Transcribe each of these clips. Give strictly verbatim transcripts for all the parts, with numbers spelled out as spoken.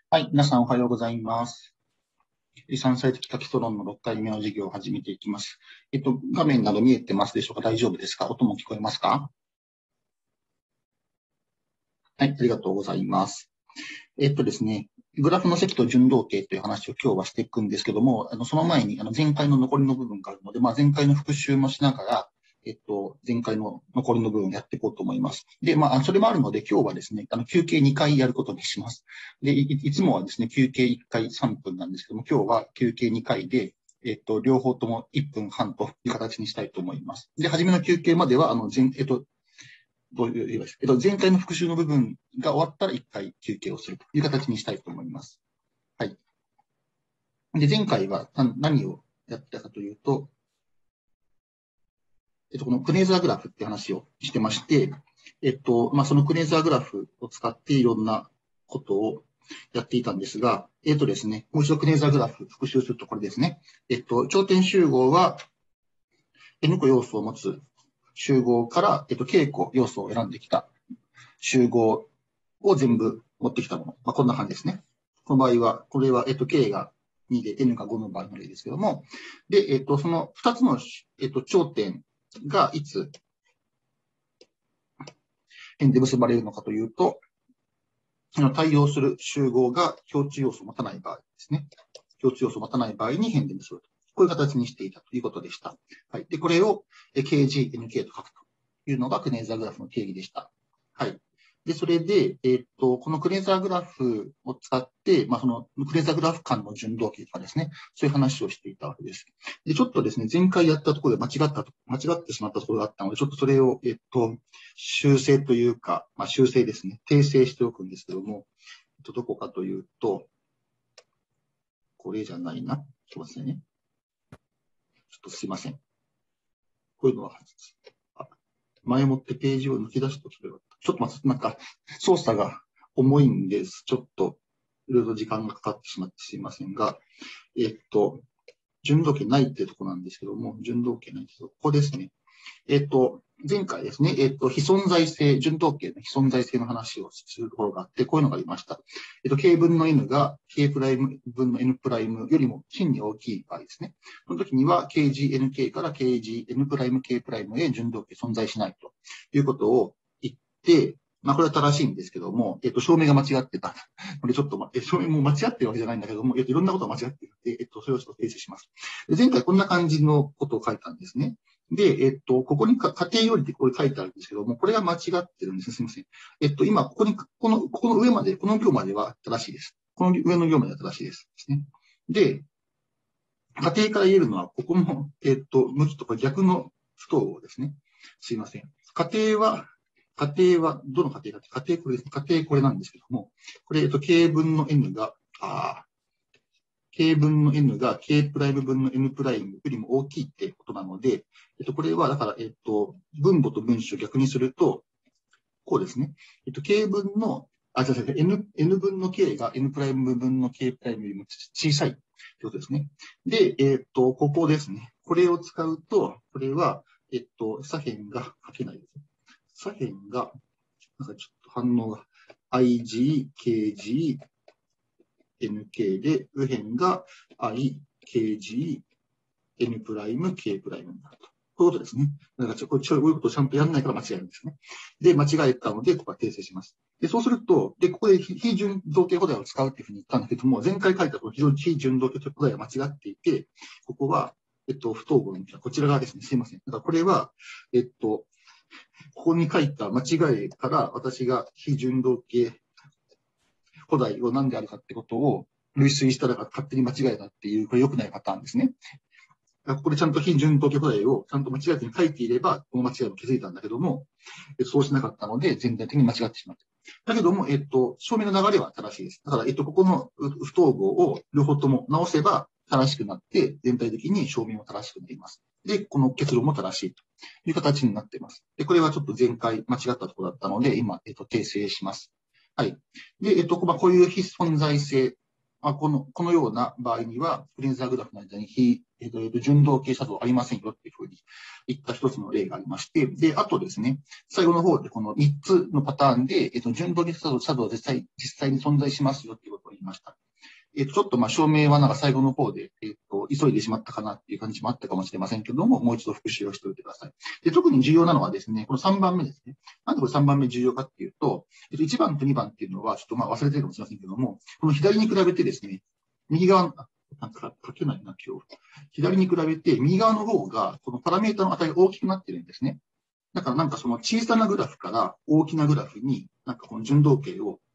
はい、皆さんおはようございます。さんさい的基礎論のろっかいめの授業を始めていきます。えっと、画面など見えてますでしょうか？大丈夫ですか？音も聞こえますか？はい、ありがとうございます。えっとですね、グラフの積と順動形という話を今日はしていくんですけども、あのその前にあの前回の残りの部分があるので、まあ、前回の復習もしながら、えっと、前回の残りの部分をやっていこうと思います。で、まあ、それもあるので、今日はですね、あの休憩にかいやることにします。で、い、いつもはですね、休憩いっかいさんぷんなんですけども、今日は休憩にかいで、えっと、両方ともいっぷんはんという形にしたいと思います。で、初めの休憩までは、あの、前、えっと、どういう言います。えっと、前回の復習の部分が終わったらいっかい休憩をするという形にしたいと思います。はい。で、前回は何をやったかというと、えっと、このクネーザーグラフって話をしてまして、えっと、まあ、そのクネーザーグラフを使っていろんなことをやっていたんですが、えっとですね、もう一度クネーザーグラフ復習するとこれですね。えっと、頂点集合は N 個要素を持つ集合から、えっと、K 個要素を選んできた集合を全部持ってきたもの。まあ、こんな感じですね。この場合は、これは、えっと、K がにで N がごの場合の例ですけども、で、えっと、そのふたつの、えっと、頂点がいつ辺で結ばれるのかというと、対応する集合が共通要素を持たない場合ですね。共通要素を持たない場合に辺で結ぶと。こういう形にしていたということでした。はい。で、これを ケージーエヌケー と書くというのがクネーザーグラフの定義でした。はい。で、それで、えー、っと、このクネーザーグラフを使って、まあ、そのクネーザーグラフ間の順動形とかですね、そういう話をしていたわけです。で、ちょっとですね、前回やったところで間違ったと、間違ってしまったところがあったので、ちょっとそれを、えー、っと、修正というか、まあ、修正ですね、訂正しておくんですけども、えっと、どこかというと、これじゃないな。ちょっと待ってね。ちょっとすいません。こういうのは、前もってページを抜き出すとそれは、ちょっと待って、なんか、操作が重いんです。ちょっと、いろいろ時間がかかってしまってすいませんが、えっと、順動形ないっていうところなんですけども、順動形ないですけど、ここですね。えっと、前回ですね、えっと、非存在性、順動形の非存在性の話をするところがあって、こういうのがありました。えっと、K 分の N が K プライム分の N プライムよりも真に大きい場合ですね。その時には ケージーエヌケー から ケージーエヌ プライム K プライムへ順動形存在しないということを言って、まあ、これは正しいんですけども、えっと、証明が間違ってた。これちょっと、ま、証明も間違ってるわけじゃないんだけども、えっと、いろんなことが間違っていて、えっと、それをちょっと訂正します。前回こんな感じのことを書いたんですね。で、えっと、ここにか家庭よりってこれ書いてあるんですけども、これが間違ってるんです。すみません。えっと、今、ここに、この、ここの上まで、この行までは正しいです。この上の行までは正しいです。ですね。で、家庭から言えるのは、ここの、えっと、向きとか逆の不等号ですね。すいません。家庭は、家庭は、どの家庭かって、家庭これですね。家庭これなんですけども、これ、えっと、K 分の N が、あ K 分の N が K プライム分の N プライムよりも大きいってことなので、えっと、これは、だから、えっと、分母と分子を逆にすると、こうですね。えっと、K 分の、あ、じゃあ、N、N 分の K が N プライム分の K プライムよりも小さいってことですね。で、えっと、ここですね。これを使うと、これは、えっと、左辺が書けないです。左辺が、なんかちょっと反応が、アイジー、ケージー、エヌケー で、右辺が I、ケージー、N プライム、K プライムになると。こういうことですね。だから、こういうことをちゃんとやらないから間違えるんですね。で、間違えたので、ここは訂正します。で、そうすると、で、ここで非順動形補題を使うっていうふうに言ったんだけども、前回書いた非常に非順動形補題は間違っていて、ここは、えっと、不等号のこちら側ですね。すいません。だからこれは、えっと、ここに書いた間違いから私が非順動形補題を何であるかってことを類推したら勝手に間違えたっていう、これ良くないパターンですね。ここでちゃんと非順動形補題をちゃんと間違えずに書いていれば、この間違いも気づいたんだけども、そうしなかったので、全体的に間違ってしまった。だけども、えっと、証明の流れは正しいです。だから、えっと、ここの不等号を両方とも直せば正しくなって、全体的に証明も正しくなります。で、この結論も正しいという形になっています。で、これはちょっと前回間違ったところだったので、今、えっと、訂正します。はい。で、えっと、まあ、こういう非存在性、まあ、この、このような場合には、クレンザーグラフの間に非、えっと、順動形作動ありませんよっていうふうに言った一つの例がありまして、で、あとですね、最後の方でこのみっつのパターンで、えっと、順動形作動、作動は実際、実際に存在しますよっていうことを言いました。えっと、ちょっとまあ証明はなんか最後の方で、えっと、急いでしまったかなっていう感じもあったかもしれませんけども、もう一度復習をしておいてください。で、特に重要なのはですね、このさんばんめですね。なんでこれさんばんめ重要かっていうと、えっと、いちばんとにばんっていうのは、ちょっとまあ忘れてるかもしれませんけども、この左に比べてですね、右側、なんか書けないな、今日。左に比べて、右側の方が、このパラメータの値が大きくなってるんですね。だからなんかその小さなグラフから大きなグラフに、なんかこの順動形を、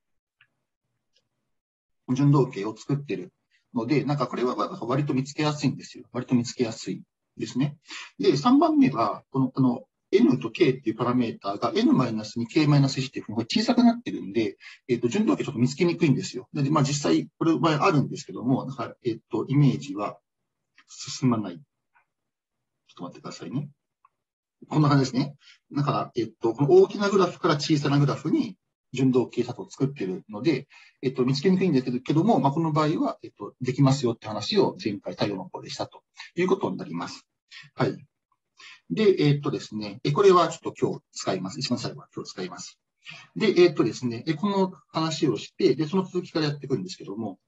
順動形を作ってるので、なんかこれは割と見つけやすいんですよ。割と見つけやすいですね。で、さんばんめは、この、あの、N と K っていうパラメータが エヌマイナスに ケーマイナスいち っていうふうに小さくなってるんで、えっと、順動形ちょっと見つけにくいんですよ。で、まあ実際これ場合あるんですけども、だから、えっと、イメージは進まない。ちょっと待ってくださいね。こんな感じですね。だから、えっと、この大きなグラフから小さなグラフに順動形差とを作っているので、えっと、見つけにくいんですけども、まあ、この場合は、えっと、できますよって話を前回対応の方でしたということになります。はい。で、えっとですね、これはちょっと今日使います。一番最後は今日使います。で、えっとですね、この話をして、で、その続きからやっていくんですけども、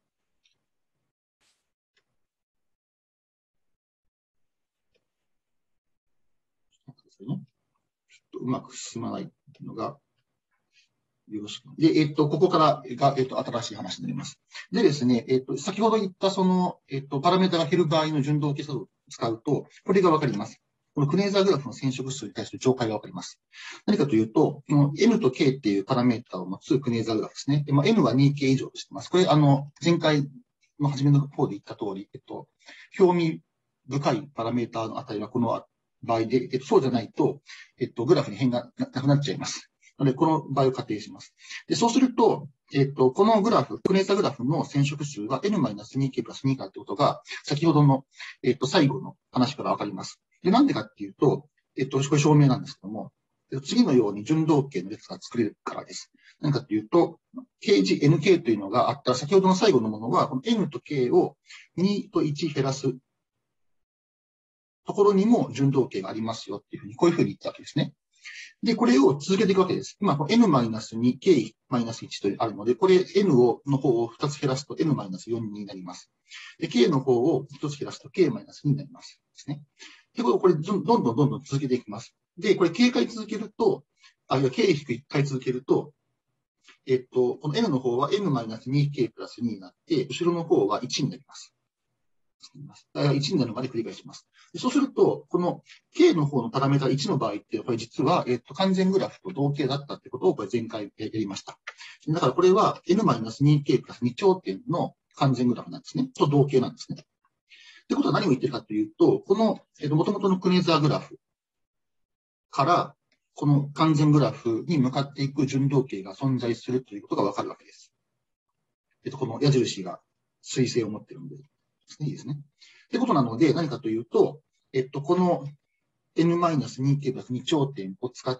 ちょっとうまく進まないのが、よろしく。で、えっと、ここからが、えっと、新しい話になります。でですね、えっと、先ほど言ったその、えっと、パラメータが減る場合の順動形差を使うと、これがわかります。このクネーザーグラフの染色数に対する上解がわかります。何かというと、この N と K っていうパラメータを持つクネーザーグラフですね。でまあ、N は にケー 以上としてます。これ、あの、前回の初めの方で言った通り、えっと、興味深いパラメータの値はこの場合で、えっと、そうじゃないと、えっと、グラフに変がなくなっちゃいます。なので、この場合を仮定します。で、そうすると、えっと、このグラフ、クネーザーグラフの染色数が エヌマイナスにケー プラスにかってことが、先ほどの、えっと、最後の話からわかります。で、なんでかっていうと、えっと、これ証明なんですけども、次のように順動形の列が作れるからです。何かっていうと、ケージ、エヌケー というのがあった先ほどの最後のものは、この N と K をにといち減らすところにも順動形がありますよっていうふうに、こういうふうに言ったわけですね。で、これを続けていくわけです。今、エヌマイナスに、ケーマイナスいち とあるので、これ N をの方をふたつ減らすと エヌマイナスよん になります。で、K の方をひとつ減らすと ケーマイナスに になります。ですね。で、これ、どんどんどんどん続けていきます。で、これ、警戒続けると、あ、いや、K 引くいっかい続けると、えっと、この N の方は エヌマイナスにケー プラスにになって、後ろの方はいちになります。いちになるまで繰り返します。そうすると、この K の方のパラメータいちの場合って、これ実は、えっと、完全グラフと同型だったってことをこれ前回やりました。だからこれは エヌマイナスにケー プラスに頂点の完全グラフなんですね。と同型なんですね。ってことは何を言ってるかというと、この、えっと、元々のクネーザーグラフから、この完全グラフに向かっていく順動形が存在するということがわかるわけです。えっと、この矢印が水星を持っているのでですね。いいですね。ってことなので、何かというと、えっと、この エヌマイナスにケー プラスに頂点を使って、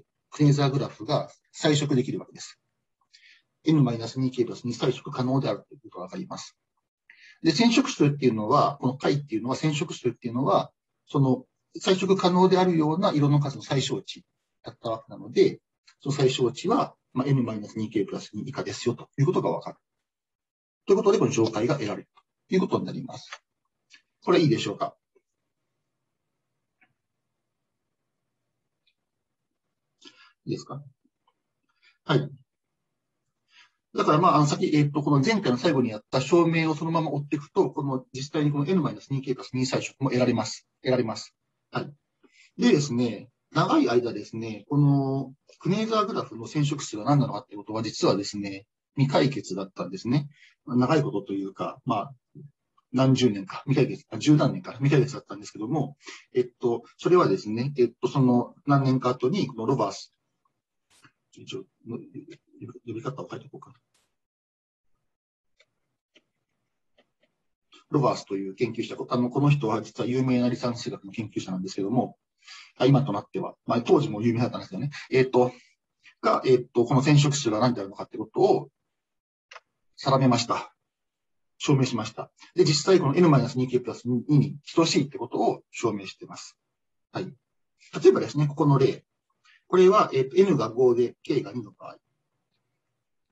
クネーザーグラフが彩色できるわけです。エヌマイナスにケー プラスに彩色可能であるということがわかります。で、染色数っていうのは、この解っていうのは、染色数っていうのは、その彩色可能であるような色の数の最小値だったわけなので、その最小値は、まあ、エヌマイナスにケー プラスに以下ですよということがわかる。ということで、この状態が得られるということになります。これいいでしょうか？いいですか？はい。だからまあ、あの先、えっと、この前回の最後にやった証明をそのまま追っていくと、この実際にこの エヌマイナスにケー プラスに彩色も得られます。得られます。はい。でですね、長い間ですね、このクネーザーグラフの染色数が何なのかってことは実はですね、未解決だったんですね。長いことというか、まあ、何十年か、未解決、十何年か、未解決だったんですけども、えっと、それはですね、えっと、その何年か後に、このロバース、一応、呼び方を書いておこうかな。ロバースという研究者、あの、この人は実は有名な離散数学の研究者なんですけども、今となっては、まあ、当時も有名だったんですよね。えっと、が、えっと、この染色数が何であるのかってことを定めました。証明しました。で、実際この エヌマイナスにケー プラスにに等しいってことを証明しています。はい。例えばですね、ここの例。これは、えっと、N がごで K がにの場合。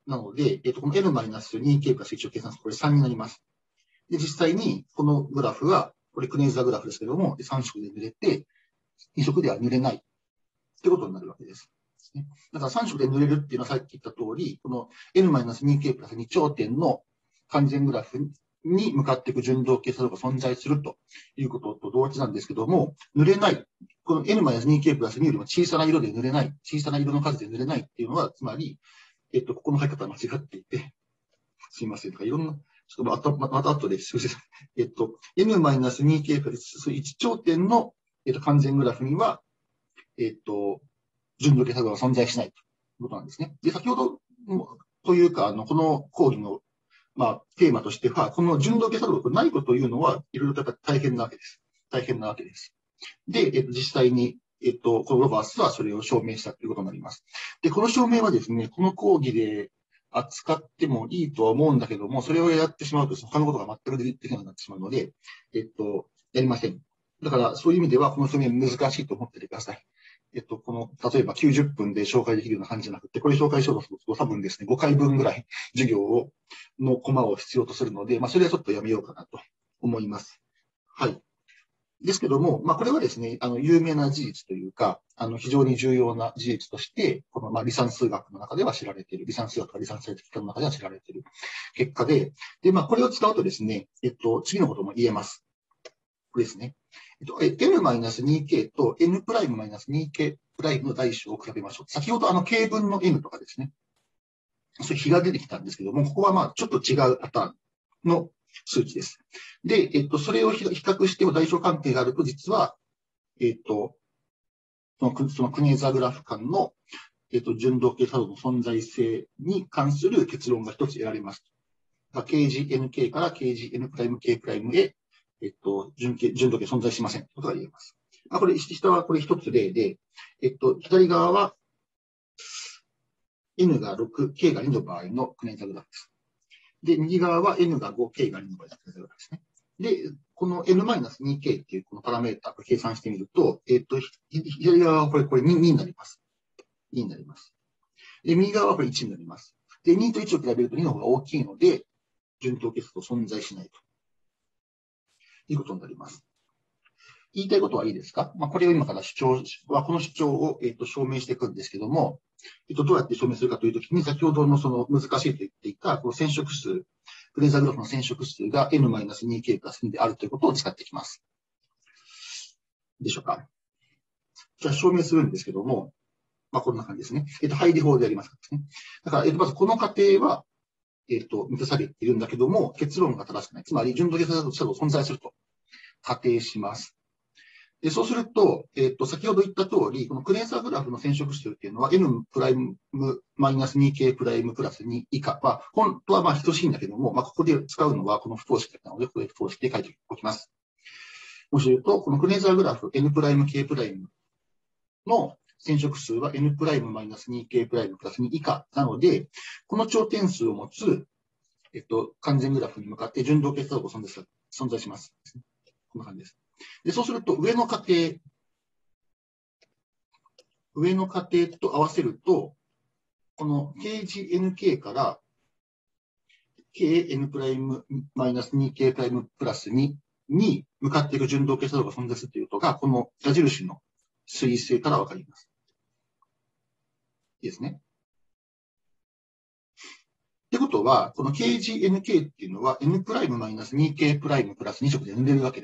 なので、えっと、この エヌマイナスにケー プラスいちを計算すると、これさんになります。で、実際に、このグラフは、これクネーザーグラフですけども、さん色で塗れて、に色では塗れないってことになるわけです。だからさん色で塗れるっていうのはさっき言った通り、この エヌマイナスにケー プラスに頂点の完全グラフに向かっていく順動系作用が存在するということと同時なんですけども、塗れない。この エヌマイナスにケー プラスによりも小さな色で塗れない。小さな色の数で塗れないっていうのは、つまり、えっと、ここの書き方は間違っていて、すいません。いろんな、ちょっとまた、また後で、すみません。えっと、エヌマイナスにケー プラスいち頂点の、えっと、完全グラフには、えっと、順動系作用が存在しないということなんですね。で、先ほどというか、あの、この講義の、まあ、テーマとしては、この順動系作用がないことというのは、いろいろとやっぱり大変なわけです。大変なわけです。で、えっと、実際に、えっと、このロバースはそれを証明したということになります。で、この証明はですね、この講義で扱ってもいいとは思うんだけども、それをやってしまうと、他のことが全くできなくなってしまうので、えっと、やりません。だから、そういう意味では、この証明難しいと思っててください。えっと、この、例えばきゅうじゅっぷんで紹介できるような感じじゃなくて、これ紹介しようとすると多分ですね、ごかいぶんぐらい授業を、のコマを必要とするので、まあ、それはちょっとやめようかなと思います。はい。ですけども、まあ、これはですね、あの、有名な事実というか、あの、非常に重要な事実として、この、まあ、離散数学の中では知られている、離散数学とか離散性的の中では知られている結果で、で、まあ、これを使うとですね、えっと、次のことも言えます。これですね。えっと、エヌマイナスにケー と N プライムマイナスにケー プライムの大小を比べましょう。先ほどあの、K 分の N とかですね。そういう比が出てきたんですけども、ここはまあ、ちょっと違うパターンの数値です。で、えっと、それを比較しても大小関係があると、実は、えっと、その、そのクネーザーグラフ間の、えっと、順動系作用の存在性に関する結論が一つ得られます。ケージーエヌケー から ケージーエヌ プライム K プライムへ、えっと、順系、順動系存在しません。ということが言えます。あ、これ、下はこれ一つ例で、えっと、左側は N がろく、K がにの場合のクネーザーグラフです。で、右側は N がご、K がにの場合のクネーザーグラフですね。で、この エヌマイナスにケー っていうこのパラメータを計算してみると、えっと、左側はこれ、これ に, にになります。にになります。で、右側はこれいちになります。で、にといちを比べるとにの方が大きいので、順等結と存在しないということになります。言いたいことはいいですか？まあ、これを今から主張は、この主張を、えっと、証明していくんですけども、えっと、どうやって証明するかというときに、先ほどのその難しいと言っていた、この染色数、クレーザーグラフの染色数が エヌマイナスにケー プラスにであるということを使っていきます。でしょうか？じゃあ、証明するんですけども、まあ、こんな感じですね。えっと、配理法でやりますからですね。だから、えっと、まずこの過程は、えっと、満たされているんだけども、結論が正しくない。つまり、順動系作用が存在すると仮定します。で、そうすると、えっと、先ほど言った通り、このクレーザーグラフの染色数っていうのは N プライムマイナス にケー プライムプラスに以下は、本当はまあ等しいんだけども、まあ、ここで使うのはこの不等式なので、これ不等式で書いておきます。もし言うと、このクレーザーグラフ N プライム K プライムの染色数は N プライムマイナス にケー プライムプラスに以下なので、この頂点数を持つ、えっと、完全グラフに向かって順動系作用が存在す存在します。こんな感じです。で、そうすると、上の過程、上の過程と合わせると、この ケージーエヌケー から ケーエヌ プライムマイナス にケー プライムプラスにに向かっていく順動系作用が存在するということが、この矢印の水性からわかります。いいですね。ってことは、この ケージーエヌケー っていうのは N プライムマイナス にケー プライムプラスに色で塗れるわけです。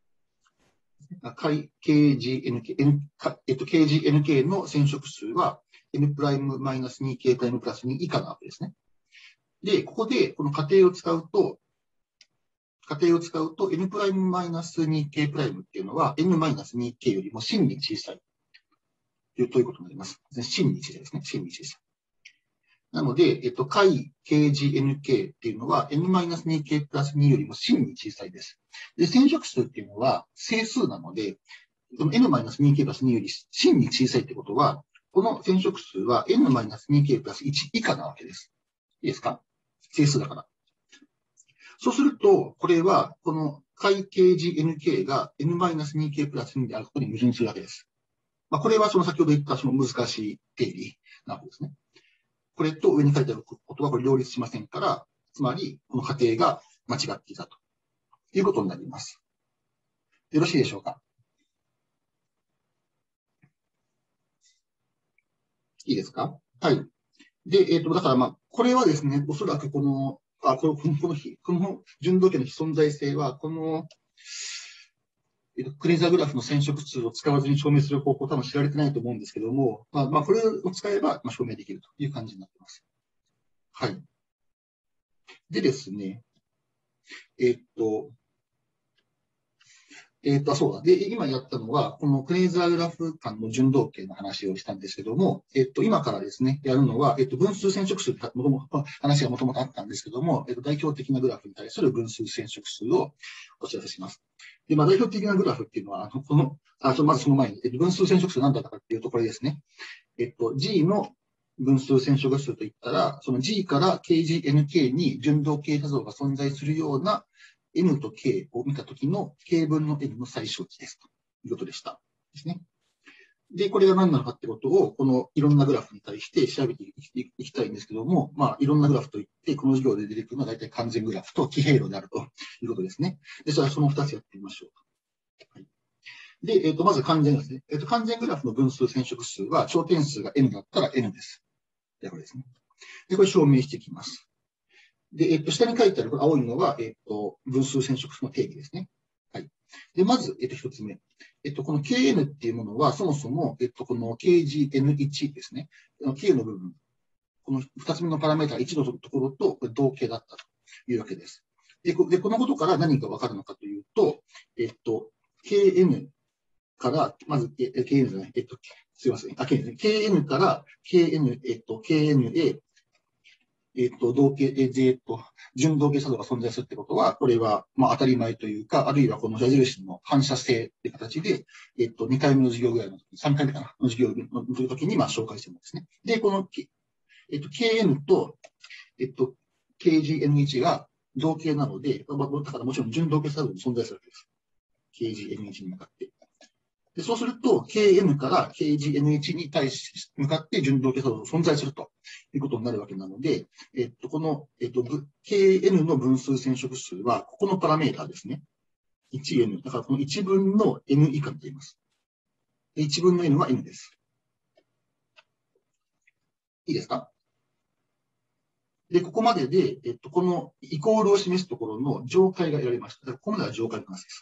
ケージーエヌケー、N えっと、ケージーエヌケー の染色数は N プライムマイナス にケー プライムプラスに以下なわけですね。で、ここでこの仮定を使うと、仮定を使うと N プライムマイナス にケー プライムっていうのは N マイナス にケー よりも真に小さいということになります。真に小さいですね。真に小さい。なので、えっと、解 ケージーエヌケー っていうのは N マイナス にケー プラスによりも真に小さいです。で、染色数っていうのは整数なので、N マイナス にケー プラスにより真に小さいってことは、この染色数は N マイナス にケー プラスいち以下なわけです。いいですか？整数だから。そうすると、これは、この解 ケージーエヌケー が N マイナス にケー プラスにであることに矛盾するわけです。まあ、これはその先ほど言ったその難しい定理なわけですね。 これと上に書いてあることはこれ両立しませんから、つまり、この仮定が間違っていたということになります。よろしいでしょうか？いいですか？はい。で、えっと、だからまあ、これはですね、おそらくこの、あ、この、この、この、この順動系の非存在性は、この、えっと、クレーザーグラフの染色数を使わずに証明する方法、多分知られてないと思うんですけども、まあ、まあ、これを使えば、まあ、証明できるという感じになっています。はい。でですね、えっと、えっと、そうだ。で、今やったのは、このクレーザーグラフ間の順動系の話をしたんですけども、えっと、今からですね、やるのは、えっと、分数染色数、もともと、話がもともとあったんですけども、えっと、代表的なグラフに対する分数染色数をお知らせします。で、まあ、代表的なグラフっていうのは、あの、この、あ、まずその前に、えっと、分数染色数何だったかっていうと、これですね。えっと、G の分数染色数といったら、その G から ケージーエヌケー に順動系多像が存在するような N と K を見たときの K 分の N の最小値ですということでした。ですね。で、これが何なのかってことを、このいろんなグラフに対して調べていきたいんですけども、まあ、いろんなグラフといって、この授業で出てくるのは大体完全グラフと奇平路であるということですね。で、それはそのふたつやってみましょう。はい、で、えっと、まず完全ですね。えっと、完全グラフの分数染色数は、頂点数が N だったら N です。で、これですね。で、これ証明していきます。で、えっと、下に書いてある青いのは、えっと、分数染色数の定義ですね。はい。で、まず、えっと、一つ目。えっと、この ケーエヌ っていうものは、そもそも、えっと、この ケージーエヌワン ですね。K の部分。この二つ目のパラメータいちのところと同型だったというわけです。で、このことから何がわかるのかというと、えっと、ケーエヌ から、まず、え ケーエヌ じゃない、えっと、すいません。あ、ケーエヌ から ケーエヌ、えっと、ケーエヌエー、えっと、同型、えっと、順同型作動が存在するってことは、これは、まあ、当たり前というか、あるいはこの矢印の反射性って形で、えっと、にかいめの授業ぐらいの時、さんかいめかな、の授業の時に、まあ、紹介してるんですね。で、この、えっと、ケーエヌ と、えっと、ケージーエヌワン が同型なので、まあ、だからもちろん順同型作動も存在するわけです。ケージーエヌワン に向かって。でそうすると、ケーエヌ から ケージーエヌワン に対し、向かって順動形作動が存在するということになるわけなので、えっと、この、えっと、ケーエヌ の分数染色数は、ここのパラメータですね。いちエヌ。だからこのいちぶんの N 以下と言います。いちぶんの N は N です。いいですか？で、ここまでで、えっと、このイコールを示すところの上階が得られました。だからここまでは上階の話です。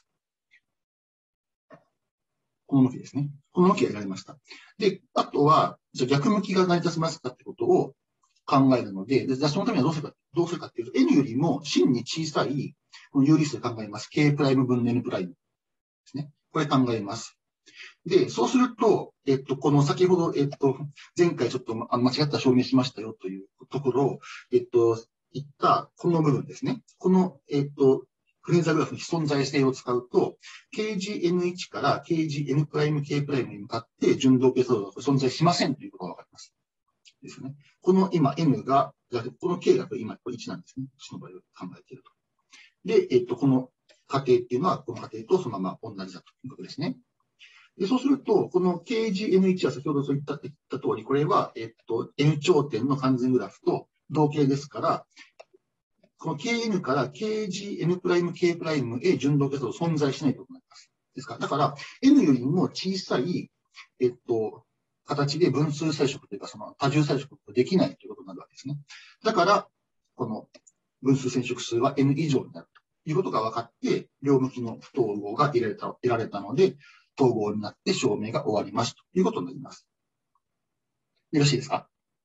この向きですね。この向きが得られました。で、あとは、じゃあ逆向きが成り立ちますかってことを考えるので、でじゃあそのためにはどうするか、どうするかっていうと、N よりも真に小さいこの有理数で考えます。K' 分の N' ですね。これ考えます。で、そうすると、えっと、この先ほど、えっと、前回ちょっと間違った証明しましたよというところを、えっと、言ったこの部分ですね。この、えっと、クレーザーグラフの非存在性を使うと、ケージーエヌワン から ケージーエヌ K' に向かって順動系作動が存在しませんということがわかります。ですね。この今 N が、この K が今いちなんですね。いちの場合を考えていると。で、えっと、この過程っていうのは、この過程とそのまま同じだということですね。でそうすると、この ケージーエヌワン は先ほどそう言った言った通り、これは、えっと、N 頂点の完全グラフと同型ですから、この ケーエヌ から ケージーエヌ K' へ順動結合存在しないということになります。ですから、だから、N よりも小さい、えっと、形で分数彩色というか、その多重彩色ができないということになるわけですね。だから、この分数染色数は N 以上になるということが分かって、両向きの不統合が得られた、得られたので、統合になって証明が終わりますということになります。よろしいですか？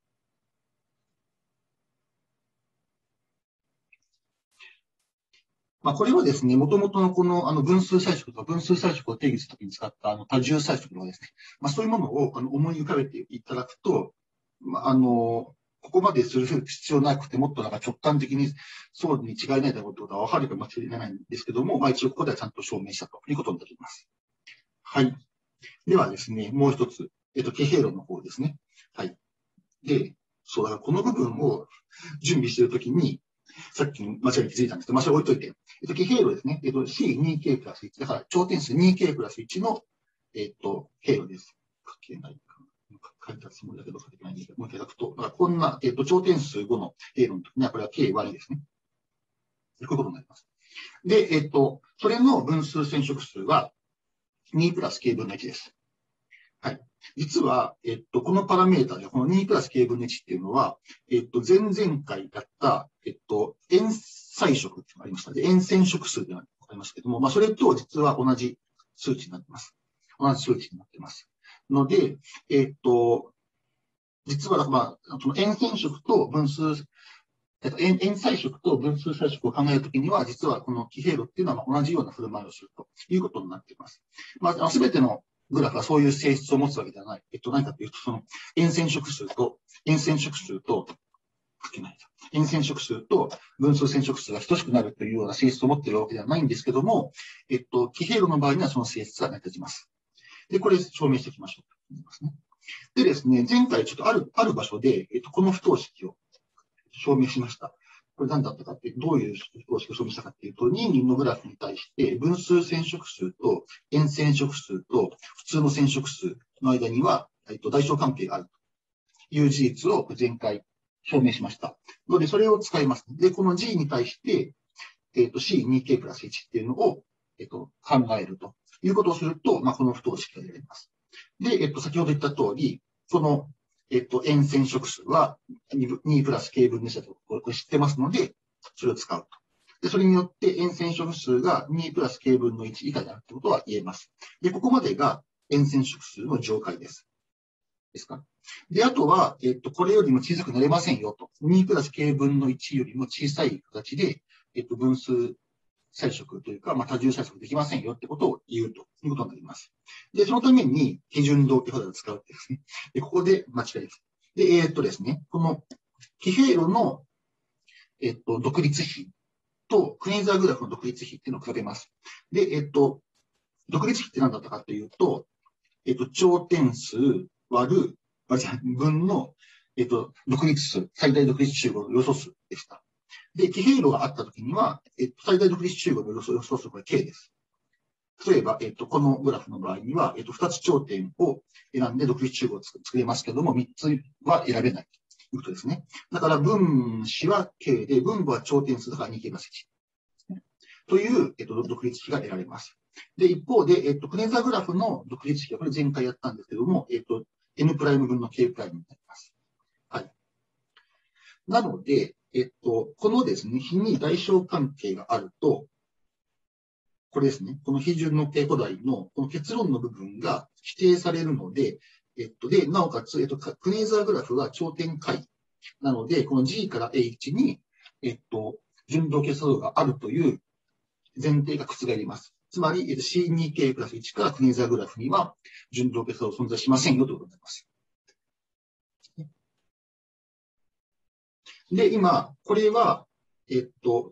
まあ、これはですね、もともとのこのあの分数彩色とか分数彩色を定義するときに使ったあの多重彩色とかですね、まあ、そういうものをあの思い浮かべていただくと、まあ、あの、ここまでする必要なくて、もっとなんか直感的にそうに違いないだろうということが分かるかもしれないんですけども、まあ、一応ここではちゃんと証明したということになります。はい。ではですね、もう一つ、えっと、経平論の方ですね。はい。で、そうだからこの部分を準備しているときに、さっき間違いに気づいたんですけど、まあ、それ置いといて、えっと、奇平路ですね。えっと、シーツーケー プラスいち。だから、頂点数 ツーケー プラスいちの、えっと、平路です。書けないかな。 書いたつもりだけど書いてないんで、もう一回書くと、だからこんな、えっと、頂点数ごの経路の時には、これは ケーワン ですね。こういうことになります。で、えっと、それの分数染色数はにプラス ケー 分のいちです。はい。実は、えっと、このパラメータで、このにプラス ケー 分のいちっていうのは、えっと、前々回だった、えっと、円彩色っていうのがありました。で、円染色数っていうのがありますけども、まあ、それと実は同じ数値になってます。同じ数値になってます。ので、えっと、実は、まあ、その円染色と分数、えっと、円、円彩色と分数彩色を考えるときには、実はこの奇平路っていうのは同じような振る舞いをするということになっています。まあ、すべてのグラフはそういう性質を持つわけではない。えっと、何かというと、その、円染色数と、円染色数と、円染色数と分数染色数が等しくなるというような性質を持っているわけではないんですけども、えっと、奇平路の場合にはその性質が成り立ちます。で、これ証明していきましょうと思いますね。でですね、前回ちょっとある、ある場所で、えっと、この不等式を証明しました。これ何だったかって、どういう不等式を証明したかっていうと、任意のグラフに対して分数染色数と円染色数と普通の染色数の間には、えっと、代償関係があるという事実を前回証明しました。ので、それを使います。で、この G に対して、えっと、シーツーケー プラスいちっていうのを、えっと、考えるということをすると、まあ、この不等式が得られます。で、えっと、先ほど言った通り、この、えっと、円染色数はにプラス ケー 分のいちだと、これ知ってますので、それを使うと。で、それによって円染色数がにプラス ケー 分のいち以下であるということは言えます。で、ここまでが円染色数の上階です。ですか。で、あとは、えっと、これよりも小さくなれませんよと。にプラス ケー 分のいちよりも小さい形で、えっと、分数彩色というか、まあ、多重彩色できませんよってことを言うということになります。で、そのために、基準動機法を使うってですね。で、ここで間違いです。で、えー、っとですね、この、奇平路の、えっと、独立比と、クレイザーグラフの独立比っていうのを比べます。で、えっと、独立比って何だったかというと、えっと、頂点数割る、あ、じゃ分の、えっと、独立数、最大独立集合の予想数でした。で、奇平路があったときには、えっと、最大独立集合の予想数、これ K です。例えば、えっと、このグラフの場合には、えっと、ふたつ頂点を選んで独立集合を作れますけども、みっつは選べないということですね。だから、分子は K で、分母は頂点数だから にケー プラスいち。という、えっと、独立比が得られます。で、一方で、えっと、クレンザーグラフの独立比は、これ前回やったんですけども、えっと、N プライム分の K プライムになります。はい。なので、えっと、このですね、比に代償関係があると、これですね、この比順の傾向台のこの結論の部分が否定されるので、えっと、で、なおかつ、えっと、クレイザーグラフは頂点解なので、この G から H に、えっと、順動結素度があるという前提が覆ります。つまり、シーツーケー プラスいちからクレイザーグラフには順動結素度存在しませんよということになります。で、今、これは、えっと、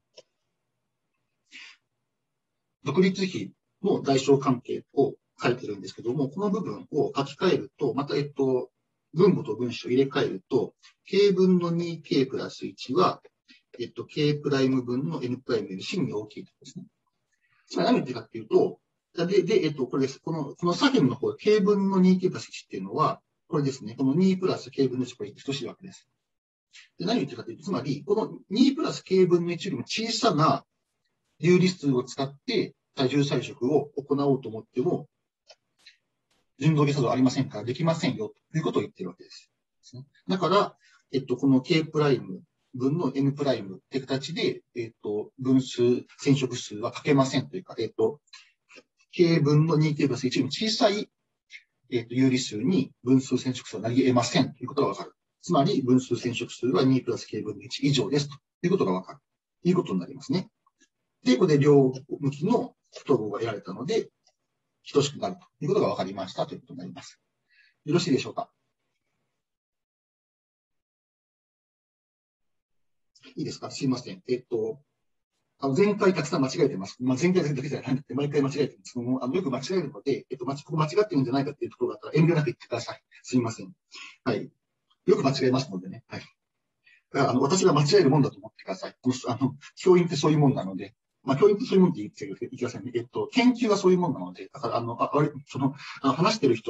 独立比の代償関係を書いてるんですけども、この部分を書き換えると、また、えっと、分母と分子を入れ替えると、K 分の にケー プラスいちは、えっと、K プライム分の N プライムより真に大きいとですね。つまり何言ってるかっていうと、で、で、えっと、これです。この、この左辺の方、K 分の にケー プラスいちっていうのは、これですね。このにプラス K 分のいち、これ等しいわけです。で、何言ってるかというと、つまり、このにプラス K 分のいちよりも小さな有理数を使って多重彩色を行おうと思っても、順動結素度ありませんからできませんよということを言ってるわけです。だから、えっと、この K プライム分の N プライムって形で、えっと、分数、染色数は書けませんというか、えっと、K 分の にケー プラスいちよりも小さい、えっと、有理数に分数染色数はなり得ませんということがわかる。つまり、分数染色数はにプラス K 分のいち以上ですということがわかる。ということになりますね。で、ここで両向きの不等号が得られたので、等しくなるということが分かりましたということになります。よろしいでしょうか。いいですか。すいません。えっと、あの前回たくさん間違えてます。まあ、前回だけじゃなくて、毎回間違えてるんですけども、あのよく間違えるので、えっと、ここ間違ってるんじゃないかっていうところだったら遠慮なく言ってください。すいません。はい。よく間違えますのでね。はい。あの私が間違えるもんだと思ってください。あの教員ってそういうもんなので、まあ、教員ってそういうもんって言ってくださいね。えっと、研究はそういうもんなので、だから、あの、ああれ、その、あの話してる人の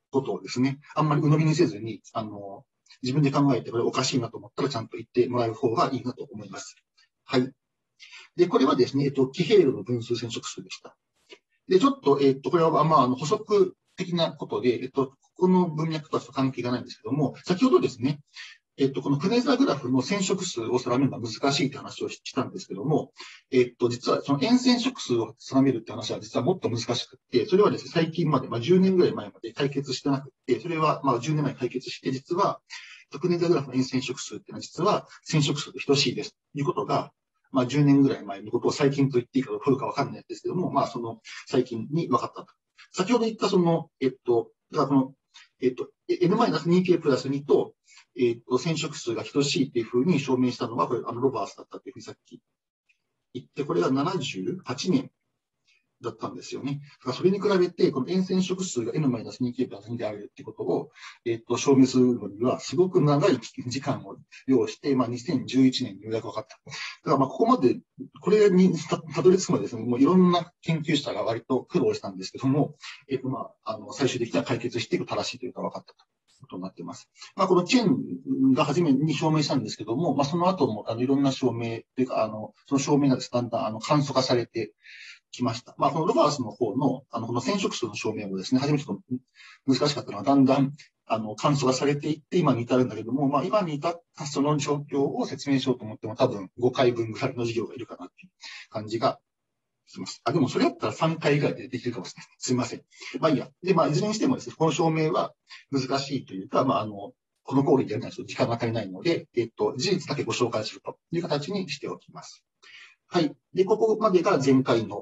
ことをですね、あんまり鵜呑みにせずに、あの、自分で考えて、これおかしいなと思ったらちゃんと言ってもらう方がいいなと思います。はい。で、これはですね、えっと、奇平量の分数染色数でした。で、ちょっと、えっと、これは、まあ、あの、補足的なことで、えっと、この文脈とは関係がないんですけども、先ほどですね、えっと、このクネーザーグラフの染色数を定めるのは難しいって話をしたんですけども、えっと、実はその円染色数を定めるって話は実はもっと難しくて、それはですね、最近まで、まあじゅうねんぐらい前まで解決してなくて、それはまあじゅうねんまえに解決して、実は、クネーザーグラフの円染色数っていうのは実は染色数と等しいですということが、まあじゅうねんぐらい前のことを最近と言っていいかどうかわかんないですけども、まあその最近に分かったと。先ほど言ったその、えっと、だからこの、えっと、エヌマイナスツーケー プラスにと、えっと、染色数が等しいっていうふうに証明したのは、これ、あの、ロバースだったっていうふうにさっき言って、これがななじゅうはちねんだったんですよね。だからそれに比べて、この円染色数が エヌマイナスツーケー プラスにであるってことを、えっと、証明するのには、すごく長い時間を要して、まあ、にせんじゅういちねんにようやく分かった。だから、まあ、ここまで、これにたたどり着くまでですね、もういろんな研究者が割と苦労したんですけども、えっと、まあ、あの、最終的には解決していく正しいというか分かったと。ことになっています。まあ、このチェーンが初めに証明したんですけども、まあ、その後もあのいろんな証明というか、あのその証明がだんだんあの簡素化されてきました。まあ、このロバースの方のあのこの染色数の証明もですね、初めちょっと難しかったのは、だんだんあの簡素化されていって今に至るんだけども、まあ、今に至ったその状況を説明しようと思っても多分ごかいぶんぐらいの授業がいるかなっていう感じがします。あ、でもそれだったらさんかいぐらいでできるかもしれない。すみません。まあいいや。で、まあいずれにしてもですね、この証明は難しいというか、まああの、この講義でやるのはちょっと時間が足りないので、えっと、事実だけご紹介するという形にしておきます。はい。で、ここまでが前回の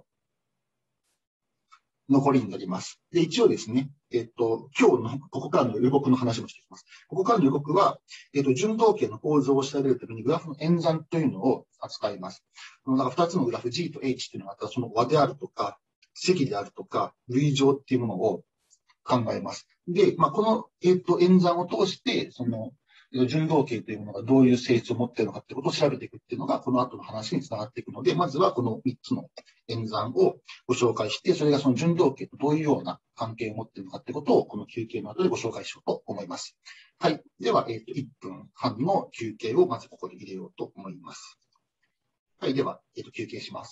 残りになります。で、一応ですね、えっと、今日のここからの予告の話もしていきます。ここからの予告は、えっと、順動径の構造を調べるためにグラフの演算というのを扱います。だからふたつのグラフ G と H っていうのがあったら、その和であるとか、積であるとか、類乗っていうものを考えます。で、まあ、この、えっと、演算を通して、その、順動径というものがどういう性質を持っているのかってことを調べていくっていうのが、この後の話につながっていくので、まずはこのみっつの演算をご紹介して、それがその順動径とどういうような関係を持っているのかってことを、この休憩の後でご紹介しようと思います。はい。では、えっと、いっぷんはんの休憩をまずここで入れようと思います。はい。では、えっと、休憩します。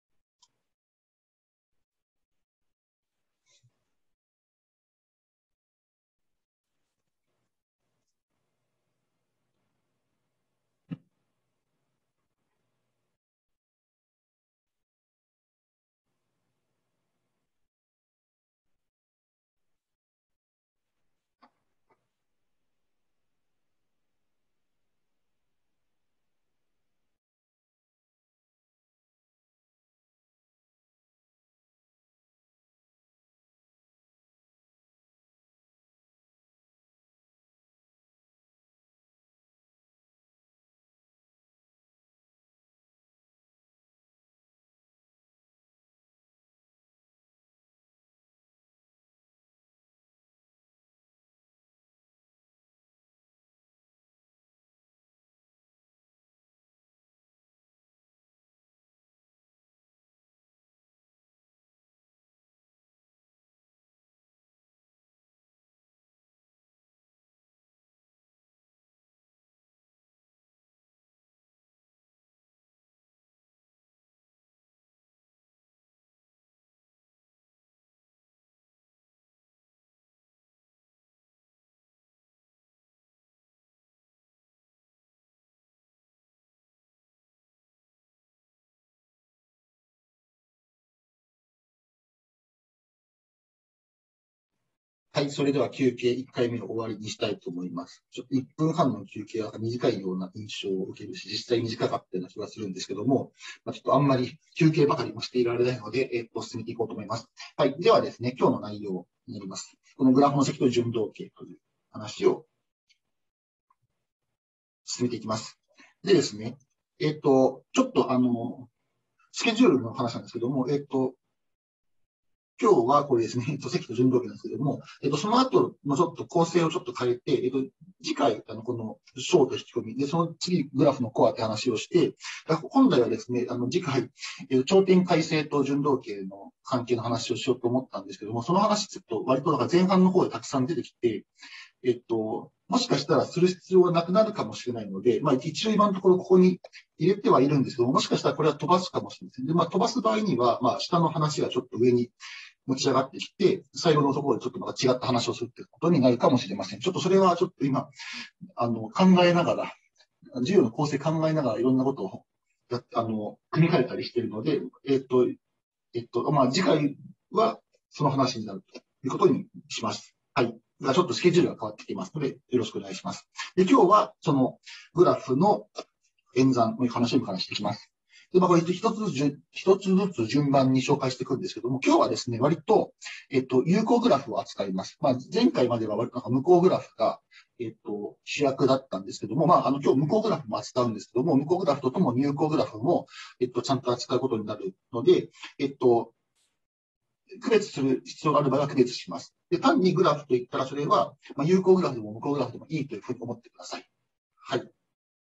はい、それでは休憩いっかいめを終わりにしたいと思います。ちょっといっぷんはんの休憩は短いような印象を受けるし、実際短かったような気がするんですけども、まあ、ちょっとあんまり休憩ばかりもしていられないので、えっと、進めていこうと思います。はい、ではですね、今日の内容になります。このグラフの積と順動径という話を進めていきます。でですね、えっと、ちょっとあの、スケジュールの話なんですけども、えっと、 今日はこれですね、えっと、積と順動機なんですけれども、えっと、その後のちょっと構成をちょっと変えて、えっと、次回、あの、このショート引き込み、で、その次、グラフのコアって話をして、本来はですね、あの、次回、えっと、頂点回成と順動系の関係の話をしようと思ったんですけども、その話ちょっと割となんか前半の方でたくさん出てきて、えっと、もしかしたらする必要がなくなるかもしれないので、まあ一応今のところここに入れてはいるんですけども、もしかしたらこれは飛ばすかもしれません。で、まあ飛ばす場合には、まあ下の話がちょっと上に持ち上がってきて、最後のところでちょっとまた違った話をするってことになるかもしれません。ちょっとそれはちょっと今、あの、考えながら、授業の構成考えながらいろんなことをやあの、組み替えたりしているので、えっと、えっと、まあ次回はその話になるということにします。はい。ちょっとスケジュールが変わってきますので、よろしくお願いします。で、今日はそのグラフの演算の話を話していきます。で、まあ、これ一つずつ、一つずつ順番に紹介していくんですけども、今日はですね、割と、えっと、有効グラフを扱います。まあ、前回までは割となんか無効グラフが、えっと、主役だったんですけども、まあ、あの、今日無効グラフも扱うんですけども、無効グラフとともに有効グラフも、えっと、ちゃんと扱うことになるので、えっと、区別する必要がある場合は区別します。で、単にグラフといったら、それは、まあ、有効グラフでも無効グラフでもいいというふうに思ってください。はい。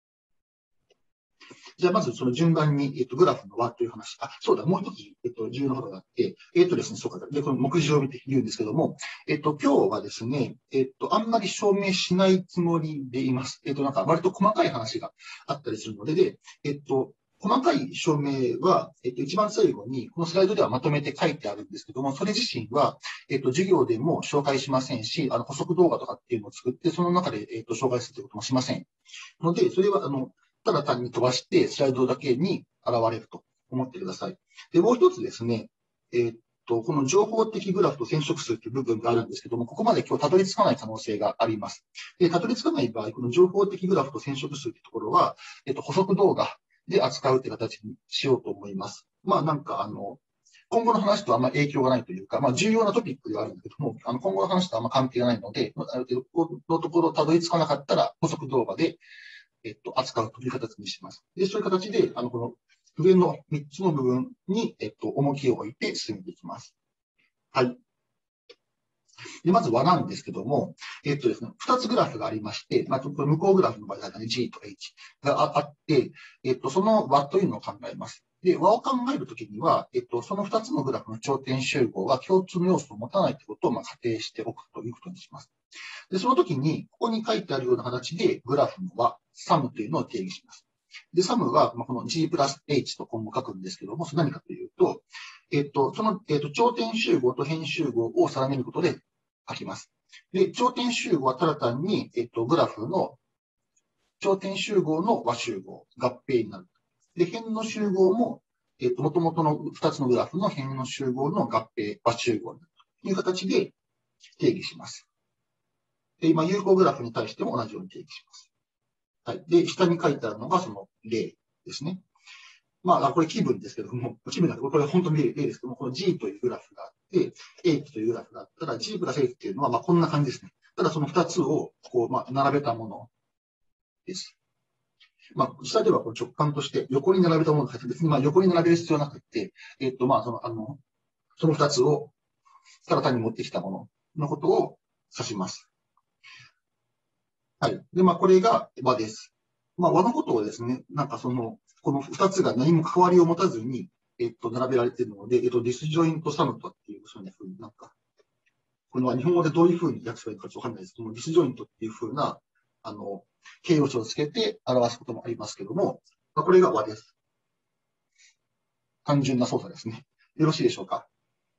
じゃあ、まずその順番に、えっと、グラフの和という話。あ、そうだ、もう一つ、えっと、重要なことがあって、えっとですね、そうか。で、この目次を見て言うんですけども、えっと、今日はですね、えっと、あんまり証明しないつもりでいます。えっと、なんか、割と細かい話があったりするので、で、えっと、細かい証明は、えっと、一番最後に、このスライドではまとめて書いてあるんですけども、それ自身は、えっと、授業でも紹介しませんし、あの、補足動画とかっていうのを作って、その中で、えっと、紹介するということもしません。ので、それは、あの、ただ単に飛ばして、スライドだけに現れると思ってください。で、もう一つですね、えーっと、この情報的グラフと染色数という部分があるんですけども、ここまで今日たどり着かない可能性があります。で、たどり着かない場合、この情報的グラフと染色数というところは、えっと、補足動画で扱うという形にしようと思います。まあ、なんか、あの、今後の話とあんま影響がないというか、まあ、重要なトピックではあるんだけども、あの今後の話とあんま関係がないので、ある程度のところたどり着かなかったら補足動画で、えっと、扱うという形にします。で、そういう形で、あの、この上のみっつの部分に、えっと、重きを置いて進めていきます。はい。で、まず和なんですけども、えっとですね、ふたつグラフがありまして、まあ、これ向こうグラフの場合だね、G と H があって、えっと、その和というのを考えます。で、和を考えるときには、えっと、そのふたつのグラフの頂点集合は共通の要素を持たないということを、まあ、仮定しておくということにします。で、その時に、ここに書いてあるような形で、グラフの和、サムというのを定義します。で、サムは、まあ、この G プラス H と今後書くんですけども、それ何かというと、えっと、その、えっと、頂点集合と辺集合を定めることで書きます。で、頂点集合はただ単に、えっと、グラフの頂点集合の和集合、合併になる。で、辺の集合も、えっと、元々のふたつのグラフの辺の集合の合併、和集合になるという形で定義します。で、今、有効グラフに対しても同じように定義します。はい。で、下に書いてあるのがその例ですね。まあ、これ気分ですけども、気分だと、これ本当に例ですけども、この G というグラフがあって、H というグラフがあったら、G プラス H っていうのは、まあ、こんな感じですね。ただそのふたつを、こう、まあ、並べたものです。まあ、下ではこう直感として横に並べたものが別にまあ横に並べる必要なくて、えっと、まあ、その、あの、そのふたつをただ単に持ってきたもののことを指します。はい。で、まあ、これが和です。まあ、和のことをですね、なんかその、この二つが何も関わりを持たずに、えっと、並べられているので、えっと、ディスジョイントサムトっていう、そういうふうになんか、この日本語でどういうふうに訳せばいいかちょっとわかんないですけども、ディスジョイントっていうふうな、あの、形容詞をつけて表すこともありますけども、まあ、これが和です。単純な操作ですね。よろしいでしょうか。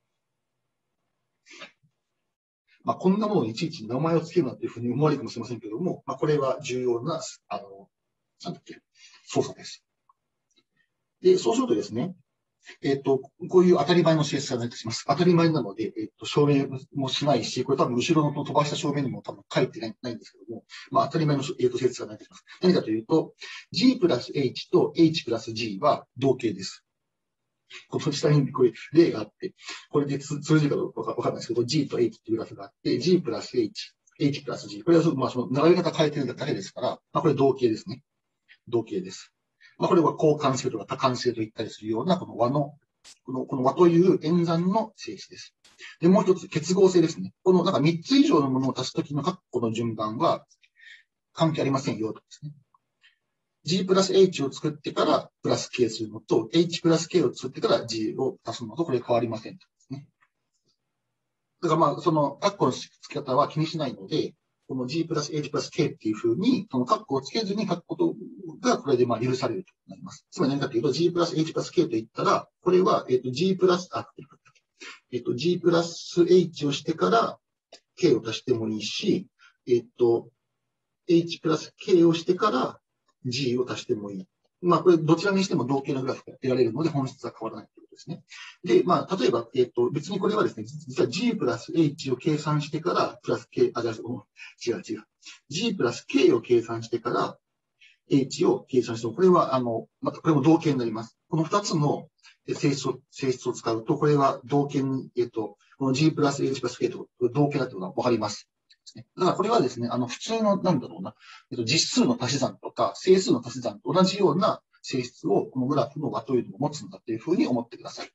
まあ、こんなものにいちいち名前をつけるなというふうに思われるかもしれませんけども、まあ、これは重要な、あの、なんだっけ、操作です。で、そうするとですね、えっと、こういう当たり前の性質がないとします。当たり前なので、えっと、証明もしないし、これ多分後ろの飛ばした証明にも多分書いてないないんですけども、まあ当たり前の、えっと、性質がないとします。何かというと、G プラス H と H プラス G は同型です。この下にこれ例があって、これで通じるかどうかわかんないですけど、G と H っていうグラフがあって、G プラス H、H プラス G。これはまあその並べ方変えてるだけですから、まあこれ同型ですね。同型です。まあこれは交換性とか多換性と言ったりするような、この和の、この、この和という演算の性質です。 で、もう一つ、結合性ですね。このなんかみっつ以上のものを足すときの括弧の順番は関係ありませんよとですね。G プラス H を作ってからプラス K するのと、H プラス K を作ってから G を足すのと、これ変わりませんとですね。だからまあ、その括弧の付き方は気にしないので、この G プラス H プラス K っていうふうに、その括弧をつけずに書くことがこれでまあ許されるとなります。つまり何かというと、G プラス H プラス K と言ったら、これは、えっと、G プラス、あ、えっと、G プラス H をしてから K を足してもいいし、えっと、H プラス K をしてから G を足してもいい。まあ、これどちらにしても同型のグラフが得られるので本質は変わらないということですね。で、まあ、例えば、えっと、別にこれはですね、実は G プラス H を計算してからプラス K、あ、じゃあ、違う違う。G プラス K を計算してから H を計算しても、これは、あの、またこれも同型になります。この二つの性質を、性質を使うと、これは同型に、えっと、この G プラス H プラス K と同型だというのがわかります。だからこれはですね、あの、普通の、なんだろうな、えっと、実数の足し算とか、整数の足し算と同じような性質を、このグラフの和というのを持つんだというふうに思ってください。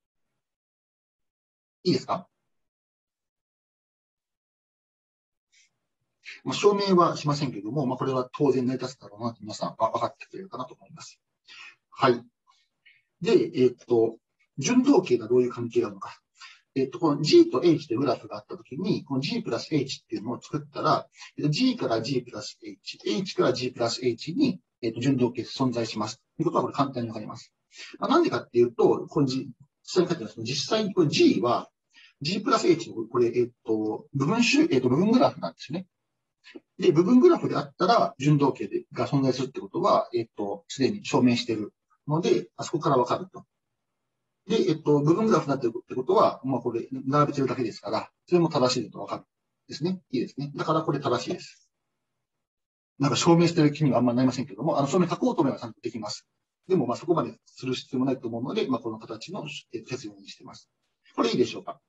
いいですか？まあ、証明はしませんけれども、まあ、これは当然成り立つだろうなと皆さんは分かってくれるかなと思います。はい。で、えっと、順同型がどういう関係があるのか。えっと、この G と H というグラフがあったときに、この G プラス H っていうのを作ったら、G から G プラス H、H から G プラス H に、えっと、順同型存在します。ということはこれ簡単にわかります。まあ、なんでかっていうと、この G、実際に書いてます。実際にこれ G は G プラス H のこれ、えっと、部分集、えっと、部分グラフなんですよね。で、部分グラフであったら、順同型でが存在するってことは、えっと、すでに証明しているので、あそこからわかると。で、えっと、部分グラフになっているってことは、まあ、これ、並べてるだけですから、それも正しいとわかる。ですね。いいですね。だからこれ正しいです。なんか証明してる気にはあんまりなりませんけども、あの、証明書こうと思えばちゃんとできます。でも、まあ、そこまでする必要もないと思うので、まあ、この形の説明にしています。これいいでしょうか？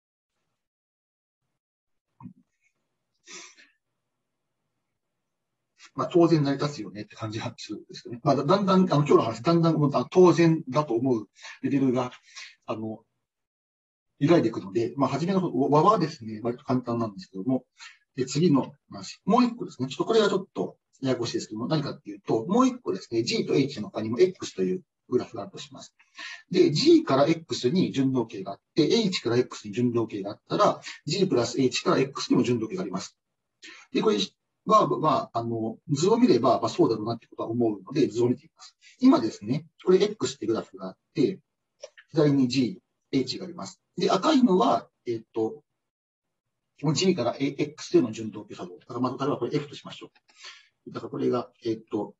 まあ、当然成り立つよねって感じがするんですよね。まあ、だんだん、あの、今日の話、だんだん当然だと思うレベルが、あの、揺らいでいくので、まあ、初めの和はですね、割と簡単なんですけども、で、次の話。もう一個ですね。ちょっとこれはちょっとややこしいですけども、何かっていうと、もう一個ですね、G と H の他にも X というグラフがあるとします。で、G から X に順同型があって、H から X に順同型があったら、G プラス H から X にも順同型があります。で、これは、まあ、あの、図を見れば、まあ、そうだろうなってことは思うので、図を見てみます。今ですね、これ X ってグラフがあって、左に G、H があります。で、赤いのは、えっと、G から X というのを順当形作動。だから、まず、例えばこれ F としましょう。だからこれが、えっと、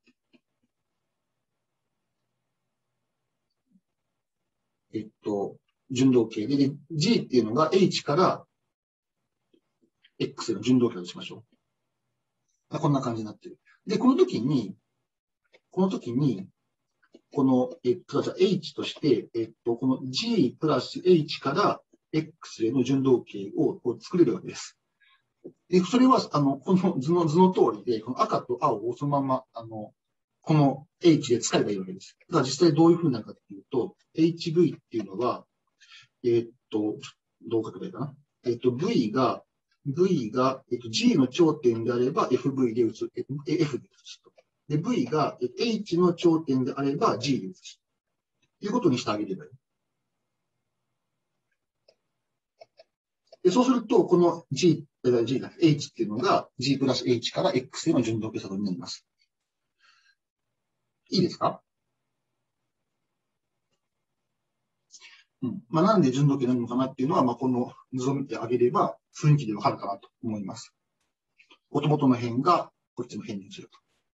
えっと、順動形で、で、G っていうのが H から X への順動形としましょう。こんな感じになってる。で、この時に、この時に、この、えっと、じゃあ H として、えっと、この G プラス H から X への順動形をこう作れるわけです。で、それは、あの、この図の図の通りで、この赤と青をそのまま、あの、この H で使えばいいわけです。だから実際どういう風になるかっていうと、エイチブイ っていうのは、えーっと、どう書けばいいかな。えーっと、V が、V が、えーっと、G の頂点であれば エフブイ で打つ、え F で打つと。で、V が H の頂点であれば G で打つということにしてあげればいい。で、そうすると、この G、G が H っていうのが G プラス H から X への順動計算になります。いいですか？うん。まあ、なんで順時計なのかなっていうのは、まあ、この図を見てあげれば、雰囲気でわかるかなと思います。もともとの辺が、こっちの辺に移ると。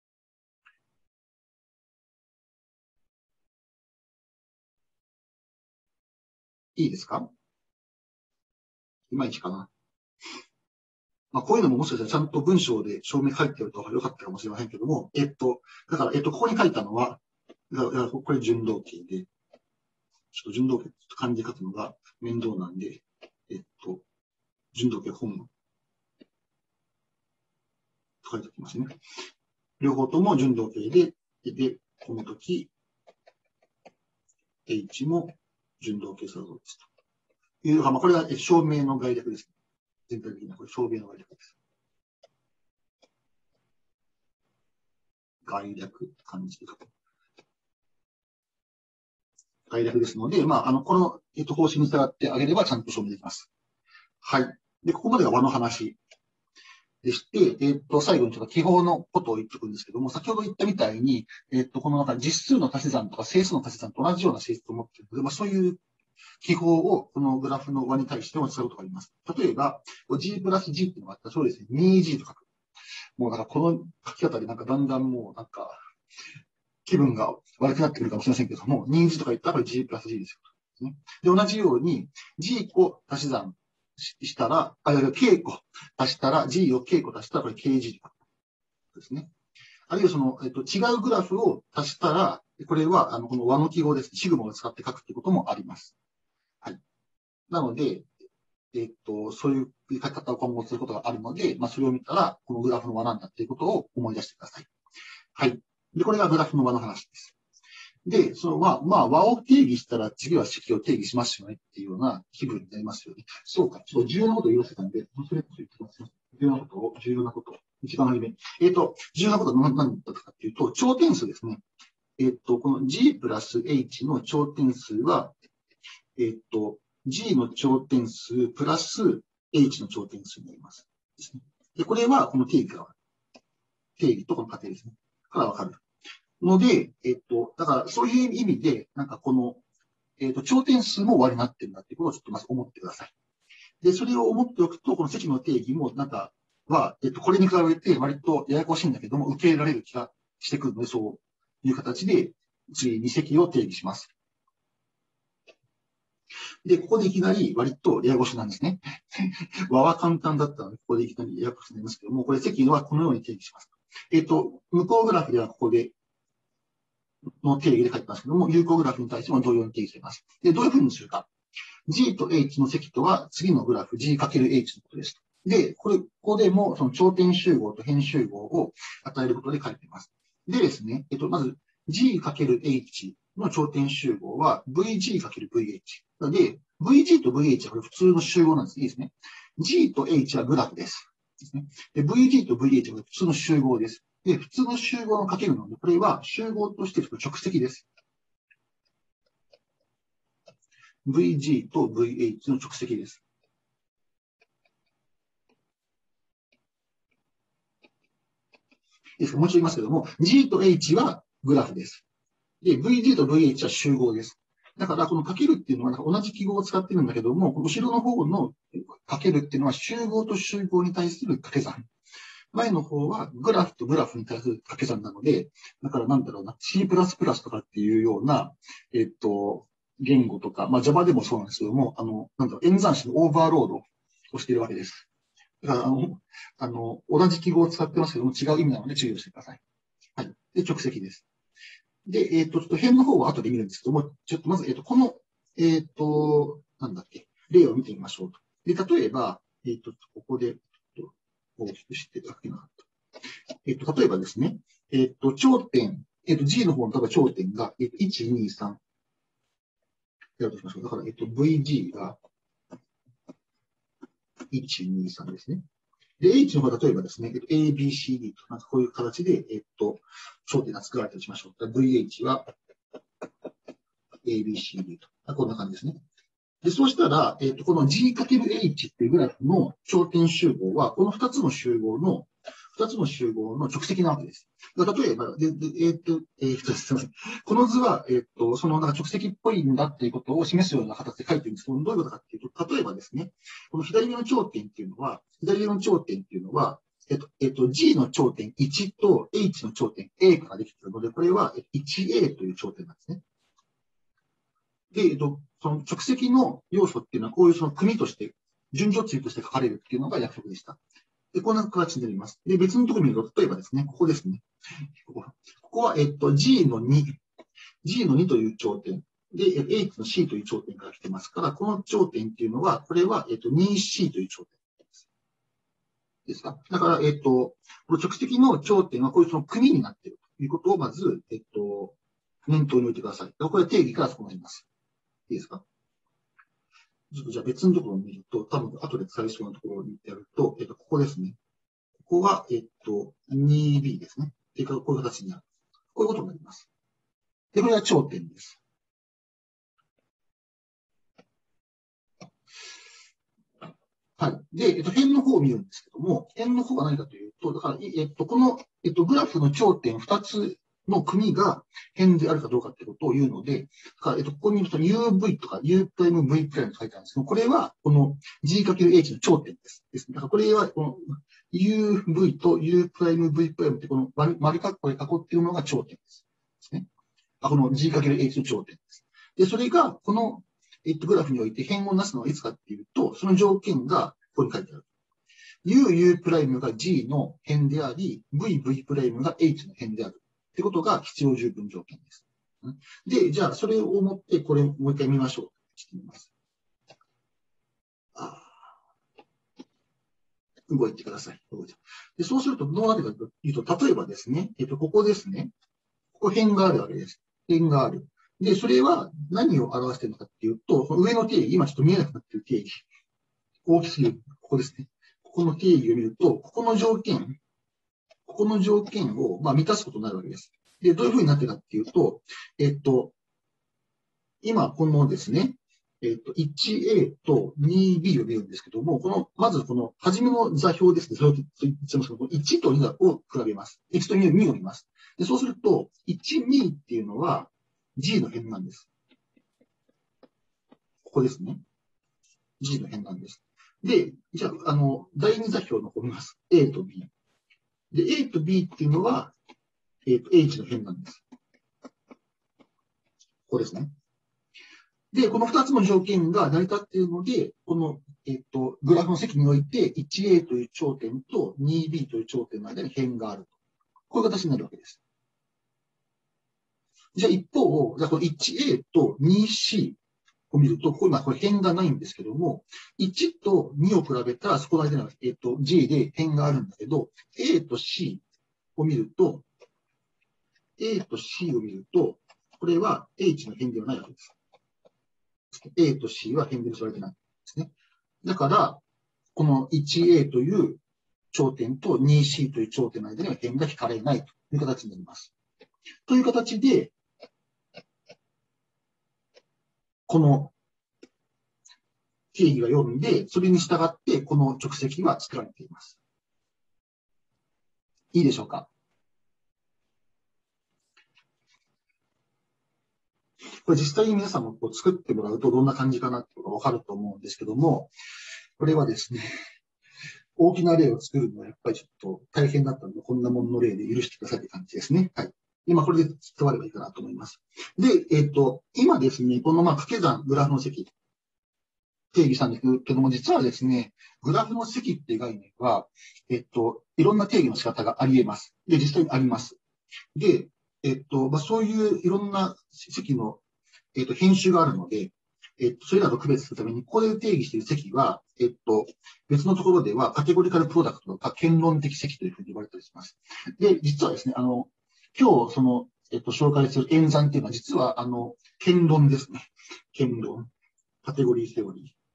いいですか？いまいちかな。まあ、こういうのももしかしたらちゃんと文章で証明書いてるとよかったかもしれませんけども、えっと、だから、えっと、ここに書いたのは、これ順動形で、ちょっと順動形ちょっと漢字書くのが面倒なんで、えっと、順動形本と書いておきますね。両方とも順動形で、で、この時、H も順動形作動ですと。 いう、まあ、これが証明の概略です。全体的な、これ証明の概略です。概略、漢字で書く。概略ですので、まあ、あの、この、えっと、方針に従ってあげればちゃんと証明できます。はい。で、ここまでが和の話でして、えっと、最後にちょっと記号のことを言っておくんですけども、先ほど言ったみたいに、えっと、このなんか実数の足し算とか整数の足し算と同じような性質を持っているので、まあ、そういう記号をこのグラフの和に対しても使うことがあります。例えば、G プラス G っていうのがあったら、そうですね、にジー と書く。もうなんかこの書き方でなんかだんだんもうなんか気分が悪くなってくるかもしれませんけども、にジー とか言ったら G プラス G ですよ。で、同じように G 個足し算したら、あ、K 個足したら、G を K 個足したらこれ ケージー とかですね。あるいはその、えっと、違うグラフを足したら、これはあのこの和の記号です。シグマを使って書くということもあります。はい。なので、えっと、そういう書き方を今後することがあるので、まあ、それを見たら、このグラフの和なんだっていうことを思い出してください。はい。で、これがグラフの和の話です。で、その和、まあ、和を定義したら、次は式を定義しますよねっていうような気分になりますよね。そうか。ちょっと重要なことを言わせたんで、それこそ言ってます。重要なことを、重要なことを、一番初めに。えっと、重要なことは何だったかっていうと、頂点数ですね。えっと、この G プラス H の頂点数は、えっと、G の頂点数プラス H の頂点数になります。ですね。で、これはこの定義から、定義とこの仮定ですね。からわかる。ので、えっと、だからそういう意味で、なんかこの、えっと、頂点数も和になってるんだっていうことをちょっとまず思ってください。で、それを思っておくと、この積の定義もなんかは、えっと、これに比べて割とややこしいんだけども、受け入れられる気がしてくるので、そういう形で、次に積を定義します。で、ここでいきなり割とややこしなんですね。和は簡単だったので、ここでいきなりややこしになりますけども、これ積はこのように定義します。えっと、向こうグラフではここで、の定義で書いてますけども、有効グラフに対しても同様に定義されます。で、どういうふうにするか。G と H の積とは次のグラフ G×H のことです。で、これ、ここでもその頂点集合と辺集合を与えることで書いています。でですね、えっと、まず G×H の頂点集合は VG×VH。で、VG と ブイエイチ はこれ普通の集合なんです。いいですね。G と H はグラフです。ですね、で VG と ブイエイチ は普通の集合です。で、普通の集合のかけるので、これは集合として直積です。ブイジー と ブイエイチ の直積です。ですからもう一度言いますけども、G と H はグラフです。で、ブイジー と ブイエイチ は集合です。だから、このかけるっていうのは同じ記号を使ってるんだけども、後ろの方のかけるっていうのは集合と集合に対する掛け算。前の方はグラフとグラフに対する掛け算なので、だからなんだろうな、C++ とかっていうような、えっと、言語とか、まあ Java でもそうなんですけども、あの、なんだろう、演算子のオーバーロードをしているわけです。だから、あの、あの、同じ記号を使ってますけども、違う意味なので注意をしてください。はい。で、直積です。で、えっと、ちょっと辺の方は後で見るんですけども、ちょっとまず、えっと、この、えっと、なんだっけ、例を見てみましょうと。で、例えば、えっと、ここで、大きくして書けなかった。えっと、例えばですね、えっと、頂点、えっと、G の方の、例えば頂点が、えっと、いち、に、さん。やるとしましょう。だから、えっと、ブイジー が、いち、に、さんですね。で、H の方は例えばですね、A、B、C、D と、なんかこういう形で、えっと、頂点が作られたとしましょう。ブイエイチ は A、B、C、D と。こんな感じですね。で、そうしたら、えっと、この G×H っていうグラフの頂点集合は、このふたつの集合の、ふたつの集合の直積なわけです。例えば、ででえっと、えー、っと、すみません。この図は、えっと、そのなんか直積っぽいんだっていうことを示すような形で書いてるんですけど、どういうことかっていうと、例えばですね、この左上の頂点っていうのは、左上の頂点っていうのは、えっと、えっと、G の頂点いちと H の頂点 A からできているので、これは いちエー という頂点なんですね。で、えっと、その直積の要素っていうのは、こういうその組として、順序値として書かれるっていうのが約束でした。で、こんな形になります。で、別のところに見ると、例えばですね、ここですね。ここここは、えっと、G のに、G のにという頂点。で、H の C という頂点から来てますから、この頂点っていうのは、これは、えっと、にシー という頂点です。ですか。だから、えっと、この直積の頂点は、こういうその組になっているということを、まず、えっと、念頭に置いてください。これは定義からそうなります。いいですか。 ちょっとじゃあ別のところを見ると、多分後で使いそうなところをやると、えっと、ここですね。ここが、えっと、にビー ですね。っていうか、こういう形になる。こういうことになります。で、これが頂点です。はい。で、えっと、辺の方を見るんですけども、辺の方は何かというと、だから、えっと、この、えっと、グラフの頂点ふたつの組が辺であるかどうかってことを言うので、だから、えっと、ここに ユーブイ とか U'、V' と書いてあるんですけど、これは、この G×H の頂点です。です。だから、これは、この ユーブイ と U'、V' ってこの丸、丸括弧で囲っているのが頂点です。ですね。あ、この G×H の頂点です。で、それが、この、えっと、グラフにおいて辺をなすのはいつかっていうと、その条件がここに書いてある。U、U' が G の辺であり、V、V' が H の辺である。ってことが必要十分条件です。で、じゃあ、それをもって、これもう一回見ましょう。してみます。あ動いてください。でそうすると、どうなってかというと、例えばですね、えっと、ここですね。ここ辺があるわけです。辺がある。で、それは何を表しているのかっていうと、その上の定義、今ちょっと見えなくなっている定義。大きすぎる。ここですね。ここの定義を見ると、ここの条件、ここの条件を、まあ、満たすことになるわけです。で、どういうふうになってるかっていうと、えっと、今、このですね、えっと、いちエー と にビー を見るんですけども、この、まずこの、初めの座標ですね。それを言ってますけど、いちとにを比べます。いちとにを見ます。で、そうすると、いち、にっていうのは G の辺なんです。ここですね。G の辺なんです。で、じゃあ、あの、第二座標の方を見ます。A と B。で、A と B っていうのは、えっと、H の辺なんです。ここですね。で、この二つの条件が成り立っているので、この、えっと、グラフの積において いちエー という頂点と にビー という頂点の間に辺があると。こういう形になるわけです。じゃあ一方、じゃあこの いちエー と にシー を見ると、ここ今これ辺がないんですけども、いちとにを比べたらそこの間には、えっと、G で辺があるんだけど、A と C を見ると、A と C を見ると、これは H の辺ではないわけです。A と C は辺で結ばれてないんですね。だから、この いちエー という頂点と にシー という頂点の間には辺が引かれないという形になります。という形で、この定義が読んで、それに従ってこの直積は作られています。いいでしょうか？これ実際に皆さんもこう作ってもらうとどんな感じかなってことがわかると思うんですけども、これはですね、大きな例を作るのはやっぱりちょっと大変だったので、こんなものの例で許してくださいって感じですね。はい。今これで伝わればいいかなと思います。で、えっと、今ですね、このまあ掛け算、グラフの積、定義したんですけども、実はですね、グラフの積っていう概念は、えっと、いろんな定義の仕方があり得ます。で、実際にあります。で、えっと、まあ、そういういろんな積の、えっと、編集があるので、えっと、それらと区別するために、ここで定義している積は、えっと、別のところではカテゴリカルプロダクトとか、権論的積というふうに言われたりします。で、実はですね、あの、今日、その、えっと、紹介する演算っていうのは、実は、あの、権論ですね。権論。カテゴリーセオリー。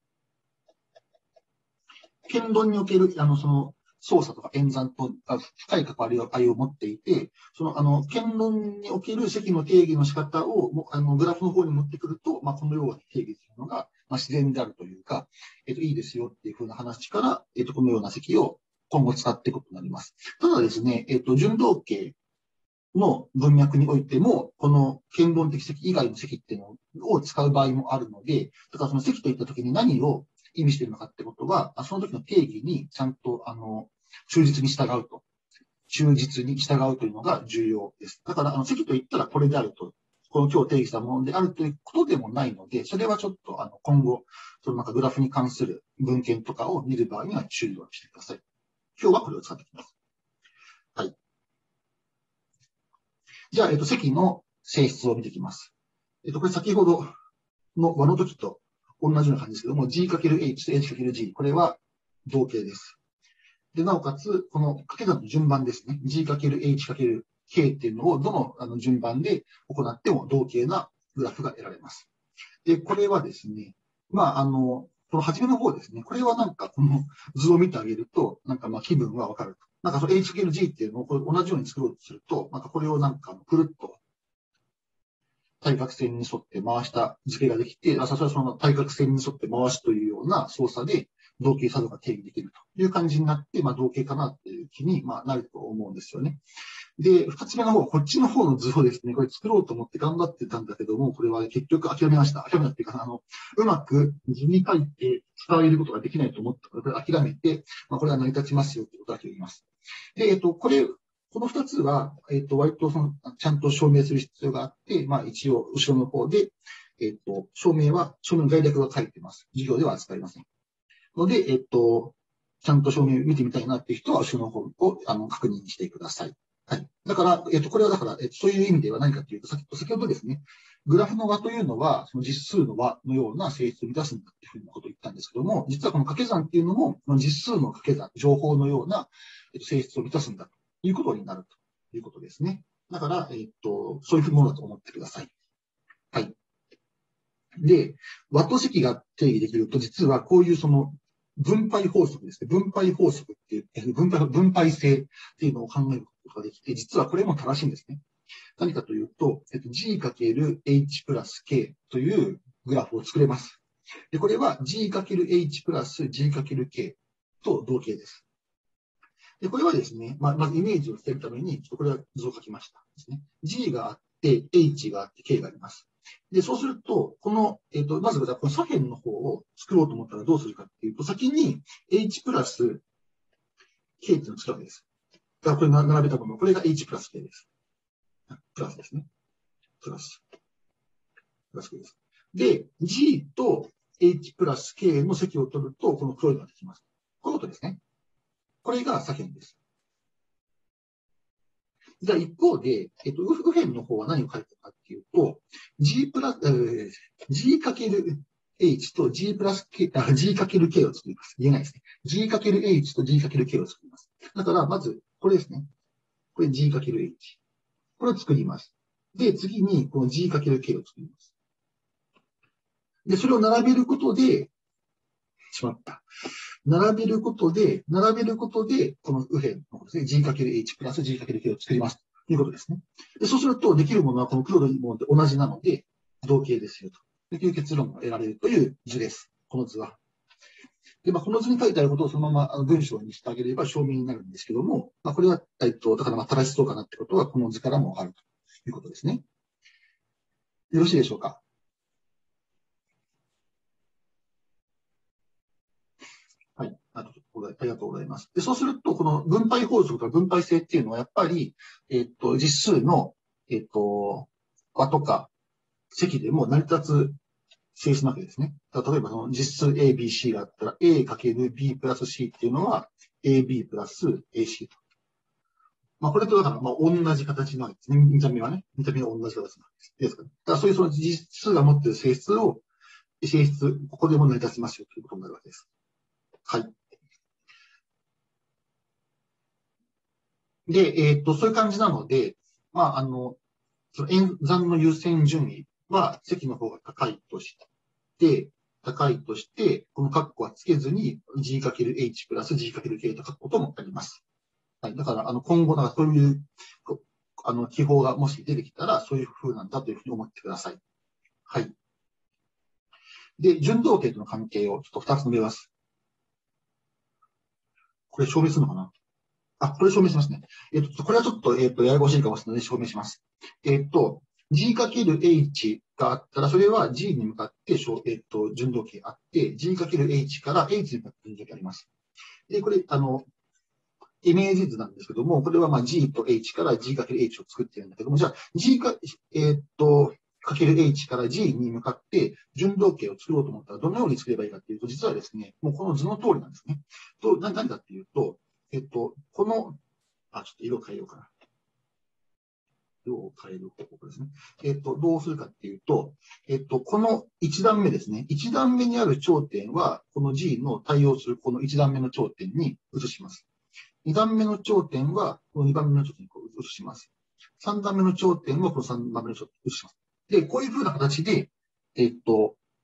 剣論における、あの、その、操作とか演算と深い関わりを持っていて、その、あの、剣論における積の定義の仕方を、あの、グラフの方に持ってくると、まあ、このように定義するのが、まあ、自然であるというか、えっと、いいですよっていうふうな話から、えっと、このような積を今後使っていくことになります。ただですね、えっと、順動形の文脈においても、この剣論的積以外の積っていうのを使う場合もあるので、だからその積といったときに何を意味しているのかってことは、その時の定義にちゃんと、あの、忠実に従うと。忠実に従うというのが重要です。だから、あの、積と言ったらこれであると。この今日定義したものであるということでもないので、それはちょっと、あの、今後、そのなんかグラフに関する文献とかを見る場合には注意をしてください。今日はこれを使っていきます。はい。じゃあ、えっと、積の性質を見ていきます。えっと、これ先ほどの和の時と同じような感じですけども、G×H と H×G、これは同型です。で、なおかつ、この掛け算の順番ですね。G×H×K っていうのをどのあの順番で行っても同型なグラフが得られます。で、これはですね、 まあ、あの、この初めの方ですね。これはなんかこの図を見てあげると、なんかまあ気分はわかると。なんかその H×G っていうのをこれ同じように作ろうとすると、なんかこれをなんかくるっと対角線に沿って回した図形ができて、あ、それはその対角線に沿って回すというような操作で動径作動が定義できるという感じになって、まあ動径かなっていう気に、まあ、なると思うんですよね。で、二つ目の方、こっちの方の図をですね、これ作ろうと思って頑張ってたんだけども、これは結局諦めました。諦めたっていうか、あの、うまく図に書いて伝えることができないと思ったので、諦めて、まあ、これは成り立ちますよということだけ言います。で、えっと、これ、この二つは、えっと、割とその、ちゃんと証明する必要があって、まあ一応、後ろの方で、えっと、証明は、証明の概略が書いてます。授業では扱いません。ので、えっと、ちゃんと証明見てみたいなっていう人は、後ろの方を、あの、確認してください。はい。だから、えっと、これはだから、えっと、そういう意味では何かというと、先先ほどですね、グラフの和というのは、その実数の和のような性質を満たすんだっていうふうなことを言ったんですけども、実はこの掛け算っていうのも、実数の掛け算、情報のような性質を満たすんだということになるということですね。だから、えっと、そういうものだと思ってください。はい。で、和と積が定義できると、実はこういうその分配法則ですね。分配法則っていう、分配、分配性っていうのを考えることができて、実はこれも正しいんですね。何かというと、えっと、G×H プラス K というグラフを作れます。で、これは G×H プラス G×K と同型です。で、これはですね、まあ、まずイメージをつけるために、ちょっとこれは図を書きましたですね。G があって、H があって、K があります。で、そうすると、この、えっと、まず、この左辺の方を作ろうと思ったらどうするかっていうと、先に H プラス K っていうのを作るわけです。だからこれ並べたもの、これが H プラス K です。プラスですね。プラス。プラス K です。で、G と H プラス K の積を取ると、この黒いのができます。こういうことですね。これが左辺です。じゃあ一方で、えっと、右辺の方は何を書いてるかっていうと、G プラス、えー、G かける H と G プラス K、あ、G かける K を作ります。言えないですね。G かける H と G かける K を作ります。だから、まず、これですね。これ G かける H。これを作ります。で、次に、この G かける K を作ります。で、それを並べることで、しまった。並べることで、並べることで、この右辺の方ですね、G×H プラス G×K を作ります。ということですね。でそうすると、できるものはこの黒のもので同じなので、同型ですよと。という結論が得られるという図です。この図は。で、まあ、この図に書いてあることをそのまま文章にしてあげれば証明になるんですけども、まあ、これは、えっと、だからまあ正しそうかなってことは、この図からもわかるということですね。よろしいでしょうか。はい。ありがとうございます。で、そうすると、この分配法則とか分配性っていうのは、やっぱり、えっと、実数の、えっと、和とか積でも成り立つ性質なわけですね。例えば、その実数 A、B、C があったら、A×B プラス C っていうのは、エービー プラス エーシー と。まあ、これとだから、まあ、同じ形なわけですね。見た目はね。見た目は同じ形なんです。ですかね。だから、そういうその実数が持っている性質を、性質、ここでも成り立ちますよということになるわけです。はい。で、えっと、そういう感じなので、まあ、あの、その演算の優先順位は積の方が高いとして、高いとして、この括弧はつけずに G×H プラス G×K と書くこともあります。はい。だから、あの、今後、だからそういう、あの、記法がもし出てきたら、そういう風なんだというふうに思ってください。はい。で、順動径との関係をちょっと二つ述べます。これ証明するのかなあ、これ証明しますね。えっと、これはちょっと、えっと、ややこしいかもしれないので証明します。えっと、G×H があったら、それは G に向かって、えっと、順動径あって、G×H から H に向かって順動径あります。で、これ、あの、イメージ図なんですけども、これはまあ G と H から G×H を作ってるんだけども、じゃあ G か、えっと、かける H から G に向かって順動径を作ろうと思ったらどのように作ればいいかっていうと、実はですね、もうこの図の通りなんですね。と、何かっていうと、えっと、この、あ、ちょっと色変えようかな。色を変える方法ですね。えっと、どうするかっていうと、えっと、このいち段目ですね。いち段目にある頂点は、この G の対応するこのいち段目の頂点に移します。に段目の頂点は、このにばんめの頂点に移します。さん段目の頂点は、このさんばんめの頂点に移します。で、こういう風な形で、えっと、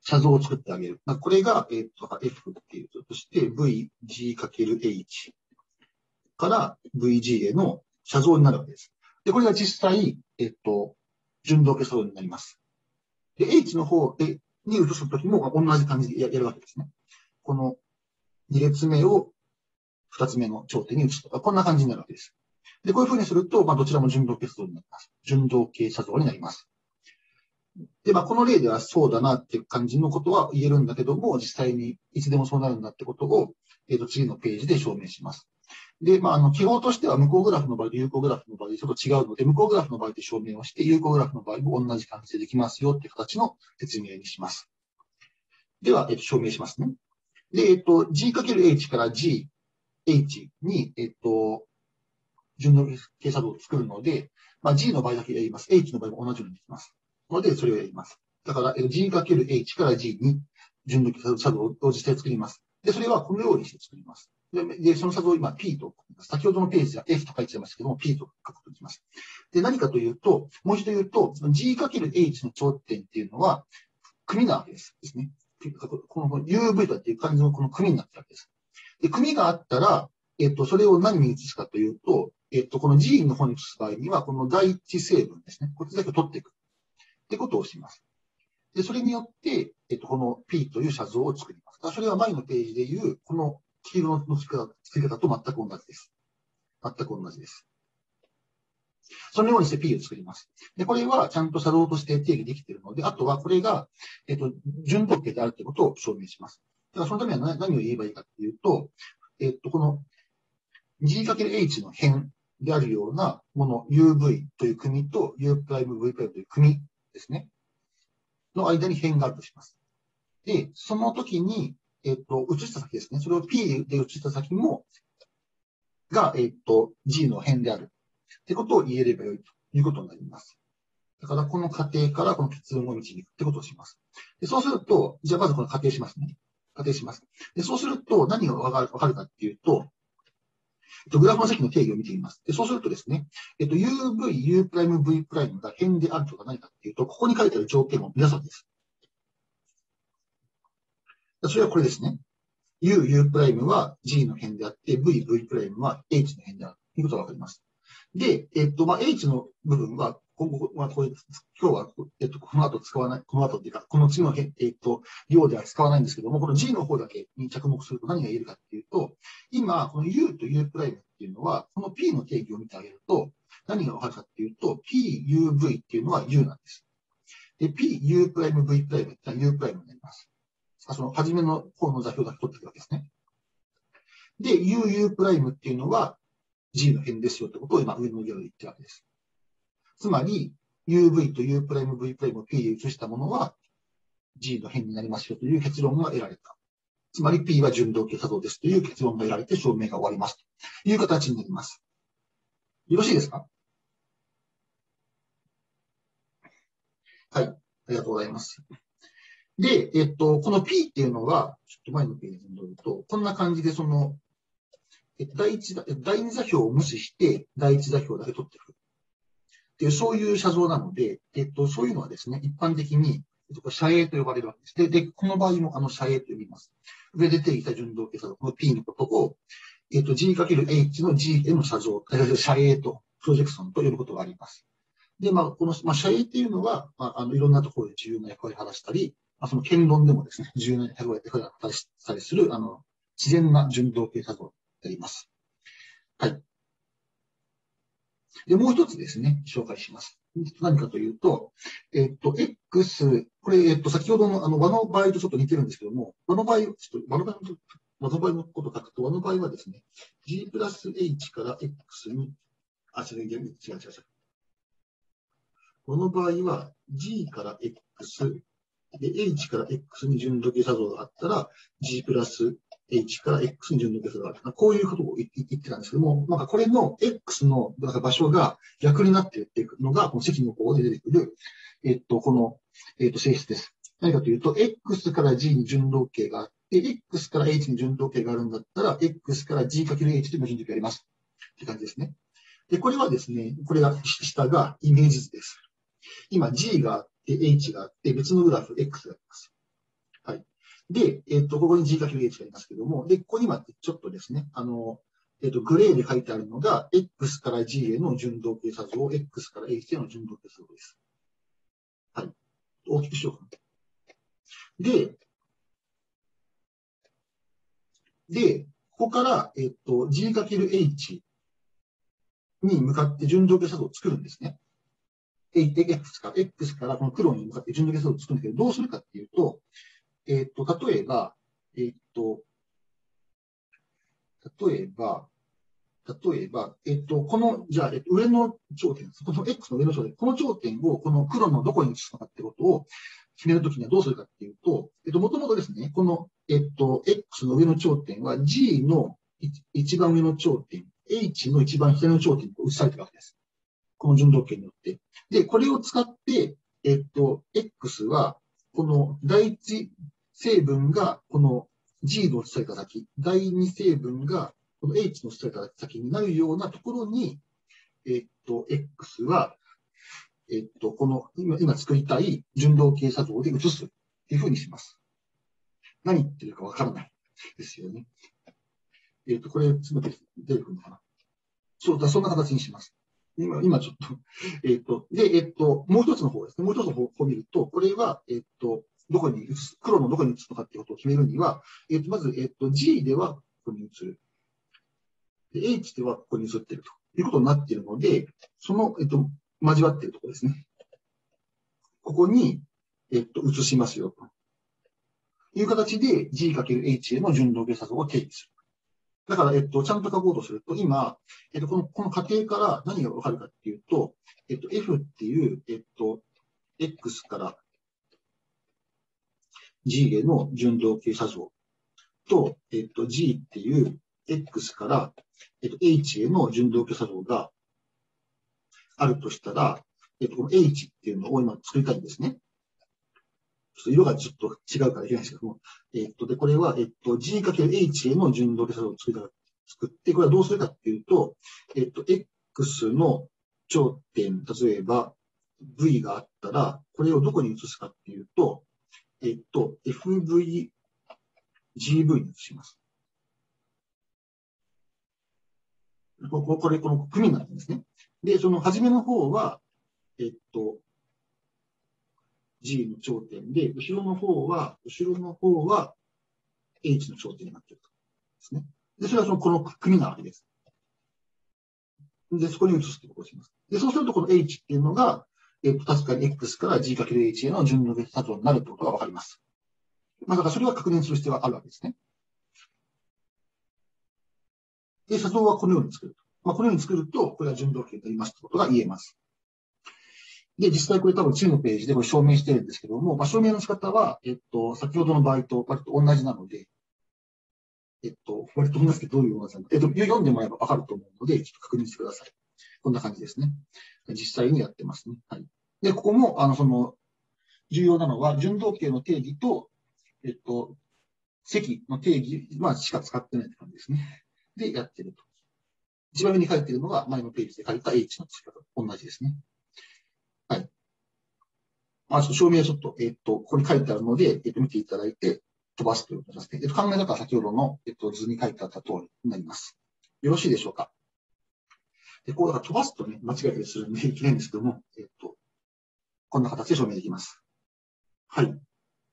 写像を作ってあげる。これが、えっと、F っていうとして ブイジー×エイチ から ブイジー への写像になるわけです。で、これが実際、えっと、順動系写像になります。で、H の方に移すときも同じ感じでやるわけですね。このに列目をふたつめの頂点に移すとか、こんな感じになるわけです。で、こういうふうにすると、まあ、どちらも順動系写像になります。順動系写像になります。で、まあ、この例ではそうだなっていう感じのことは言えるんだけども、実際にいつでもそうなるんだってことを、えっと、次のページで証明します。で、まあ、あの、記号としては無効グラフの場合と有効グラフの場合でちょっと違うので、無効グラフの場合で証明をして、有効グラフの場合も同じ感じでできますよっていう形の説明にします。では、えっと、証明しますね。で、えっと、G×H から G、H に、えっと、順動系写像を作るので、まあ、G の場合だけやります。H の場合も同じようにできます。ので、それをやります。だから、G×H から G に順動系写像を実際作ります。で、それはこのようにして作ります。で、でその写像を今 P と書きます。先ほどのページは F と書いてありますけども、P と書くことにします。で、何かというと、もう一度言うと、G×H の頂点っていうのは、組なわけです。ですね。この ユーブイ という感じのこの組になってるわけです。で、組があったら、えっと、それを何に移すかというと、えっと、この G の方に移す場合には、この第一成分ですね。こっちだけを取っていく。ってことをします。で、それによって、えっと、この P という写像を作ります。それは前のページでいう、この黄色の作り方と全く同じです。全く同じです。そのようにして P を作ります。で、これはちゃんと写像として定義できているので、あとはこれが、えっと、順動系であるということを証明します。だからそのためには何を言えばいいかというと、えっと、この G×H の辺であるようなもの、ユーブイ という組と U'-V' という組ですね。の間に辺があるとします。で、その時に、えっと、移した先ですね。それを P で移した先も、が、えっと、G の辺である。ってことを言えればよいということになります。だから、この過程からこの結論を導くってことをします。で、そうすると、じゃあまずこの仮定しますね。仮定します。で、そうすると、何がわかるわかるかっていうと、えっと、グラフの積の定義を見てみます。で、そうするとですね、えっと、ユーブイ、ユープライム、ブイ プライムが辺であるとか何かっていうと、ここに書いてある条件を皆さんです。それはこれですね。U、U' は G の辺であって、V、V' は H の辺であるということがわかります。で、えっと、まあ、H の部分は、今後、まあ、これ、今日は、えっと、この後使わない、この後っていうか、この次の、えっと、量では使わないんですけども、この G の方だけに着目すると何が言えるかっていうと、今、この U と U' っていうのは、この P の定義を見てあげると、何がわかるかっていうと、P、ユーブイ っていうのは U なんです。で、P、U'、V' っていうのは U' になります。その、初めの方の座標だけ取っていくわけですね。で、U、U' っていうのは G の辺ですよってことを今上の行で言ってるわけです。つまり、ユーブイ と U'、V' を P で移したものは G の辺になりますよという結論が得られた。つまり P は順動系写像ですという結論が得られて証明が終わりますという形になります。よろしいですか？はい。ありがとうございます。で、えっと、この P っていうのは、ちょっと前のページに戻ると、こんな感じでその、第一、第二座標を無視して、第一座標だけ取ってくる。っていう、そういう写像なので、えっと、そういうのはですね、一般的に、写影と呼ばれるわけです。で、でこの場合もあの写影と呼びます。上で出てきた順動系写像、この P のことを、えっと、G×H の G への写像、写影と、プロジェクションと呼ぶことがあります。で、まあ、この、まあ、写影っていうのは、まあ、あの、いろんなところで重要な役割を果たしたり、まあ、その剣論でもですね、重要な役割を果たしたりする、あの、自然な順動系写像であります。はい。で、もう一つですね、紹介します。何かというと、えっと、X、これ、えっと、先ほどのあの和の場合とちょっと似てるんですけども、和の場合、ちょっと和の場合の、和の場合のことを書くと、和の場合はですね、G プラス H から X に、あ、違う、違う、違う、違う。この場合は G から X、で、H から X に順動系写像があったら、G プラス H から X に順動系写像があった。こういうことを言ってたんですけども、なんかこれの X の場所が逆になっていっていくのが、この積の項で出てくる、えっと、この、えっと、性質です。何かというと、X から G に順動系があって、X から H に順動系があるんだったら、X から G×H でも順動系あります。って感じですね。で、これはですね、これが、下がイメージ図です。今 G があって、H があって、別のグラフ X があります。 で、えっと、ここに G かける H がありますけども、で、ここにはちょっとですね、あの、えっと、グレーで書いてあるのが、X から G への順動計作像、X から H への順動計作像です。はい。大きくしようかな。で、で、ここから、えっと、G かける H に向かって順動計作像を作るんですね。X から、X からこの黒に向かって順動計作像を作るんだけど、どうするかっていうと、えっと、例えば、えっと、例えば、例えば、えっと、この、じゃあ、えっと、上の頂点、この X の上の頂点、この頂点をこの黒のどこに移すのかってことを決めるときにはどうするかっていうと、えっと、もともとですね、この、えっと、X の上の頂点は G の一番上の頂点、H の一番左の頂点に移されてるわけです。この順動径によって。で、これを使って、えっと、X は、この第一成分がこの G の移された先、第二成分がこの H の移された先になるようなところに、えっと、X は、えっと、この今今作りたい順動径作像で移すっていうふうにします。何言ってるかわからないですよね。えっと、これ、つまり出てくるのかな。そうだ、そんな形にします。今、今ちょっと、えっと、で、えっと、もう一つの方ですね。もう一つの方を見ると、これは、えっと、どこに移す、黒のどこに移すのかっていうことを決めるには、えっと、まず、えっと、G ではここに移る。で、H ではここに移っているということになっているので、その、えっと、交わっているところですね。ここに、えっと、移しますよ、という形で G×H への順動計作像を定義する。だから、えっと、ちゃんと書こうとすると、今、えっと、この、この過程から何がわかるかっていうと、えっと、F っていう、えっと、X から G への順動径作像と、えっと、G っていう X から、えっと、H への順動径作像があるとしたら、えっと、この H っていうのを今作りたいんですね。ちょっと色がちょっと違うからいけないんですけども、えっと、で、これは、えっと、G×H への順動径作像を作りた作って、これはどうするかっていうと、えっと、X の頂点、例えば V があったら、これをどこに移すかっていうと、えっと、エフブイジーブイ に移します。こここれ、この組になってるんですね。で、その初めの方は、えっと、G の頂点で、後ろの方は、後ろの方は H の頂点になっていると。ですね。で、それはその、この組なわけです。で、そこに移すということをします。で、そうすると、この H っていうのが、えっと、確かに X から G×H への順動的作像になるということがわかります。まあ、だからそれは確認する必要があるわけですね。で、作像はこのように作ると。まあ、このように作ると、これは順動径と言いますということが言えます。で、実際これ多分次のページでこれ証明してるんですけども、まあ、証明の仕方は、えっと、先ほどの場合と割と同じなので、えっと、割と同じけどどういう同じなのか、えっと、読んでもらえばわかると思うので、ちょっと確認してください。こんな感じですね。実際にやってますね。はい。で、ここも、あの、その、重要なのは、順動径の定義と、えっと、積の定義、まあ、しか使ってないって感じですね。で、やってると。一番上に書いてるのが、前のページで書いた H の付け方。同じですね。はい。まあ、ちょっと証明はちょっと、えっと、ここに書いてあるので、えっと、見ていただいて、飛ばすということですね。えっと、考え方は先ほどの、えっと、図に書いてあった通りになります。よろしいでしょうか。で、こう、だから飛ばすとね、間違えたりするんでいけないんですけども、えっと、こんな形で証明できます。はい。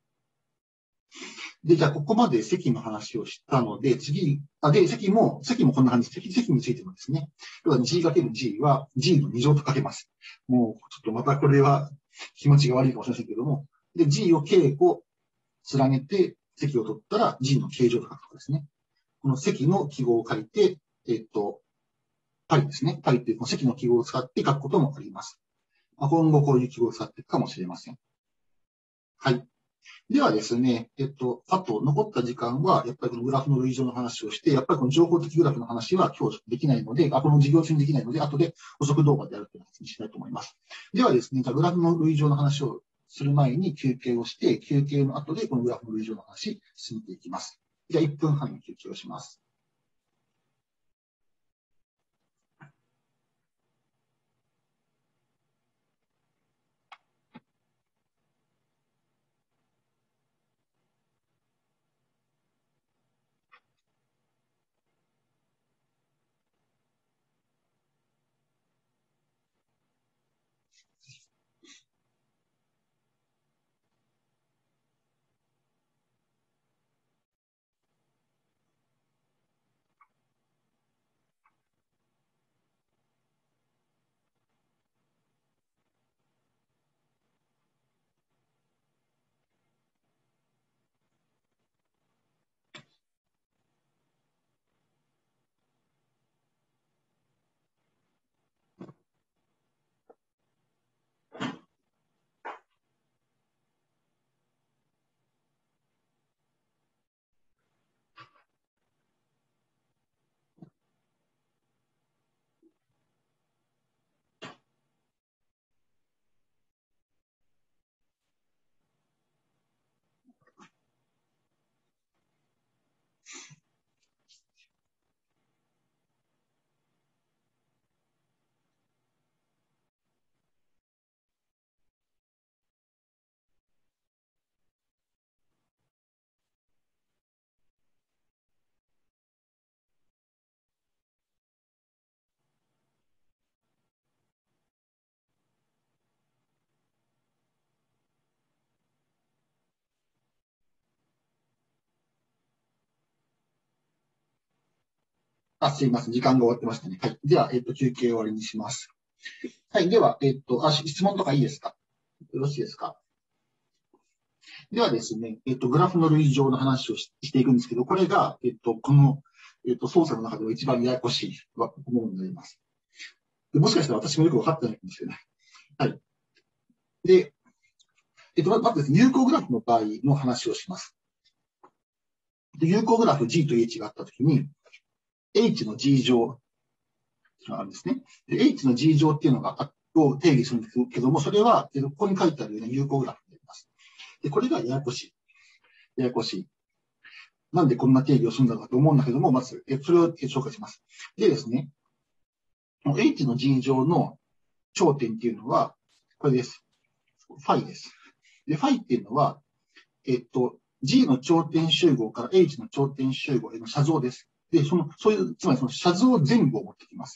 で、じゃあ、ここまで積の話をしたので、次、あ、で、積も、積もこんな感じで、積、積についてもですね、要は G×G は G のに乗とかけます。もう、ちょっとまたこれは気持ちが悪いかもしれませんけども、で、G を稽古連ねて積を取ったら G の形状と書くとかですね。この積の記号を書いて、えっと、パリですね。パリっていうこの積の記号を使って書くこともあります。まあ、今後こういう記号を使っていくかもしれません。はい。ではですね、えっと、あと残った時間は、やっぱりこのグラフの類似の話をして、やっぱりこの情報的グラフの話は今日できないので、あ、この授業中にできないので、後で補足動画でやるという形にしたいと思います。ではですね、じゃあグラフの類似の話をする前に休憩をして、休憩の後でこのグラフの類似の話、進めていきます。じゃあいっぷんはんの休憩をします。 あ、すいません。時間が終わってましたね。はい。では、えっと、休憩終わりにします。はい。では、えっと、あ、質問とかいいですか？よろしいですか？ではですね、えっと、グラフの類乗の話をし、していくんですけど、これが、えっと、この、えっと、操作の中では一番ややこしいものになります。でもしかしたら私もよく分かってないかもしれない。はい。で、えっと、まずですね、有効グラフの場合の話をします。で、有効グラフ G と H があったときに、H の G 乗があるんですね。で、H の G 乗っていうのが、を定義するんですけども、それは、ここに書いてあるような有効グラフになります。で、これがややこしい。ややこしい。なんでこんな定義をするんだろうかと思うんだけども、まず、それを紹介します。でですね、H の G 乗の頂点っていうのは、これです。ファイです。で、ファイっていうのは、えっと、G の頂点集合から H の頂点集合への写像です。で、その、そういう、つまりその写像全部を持ってきます。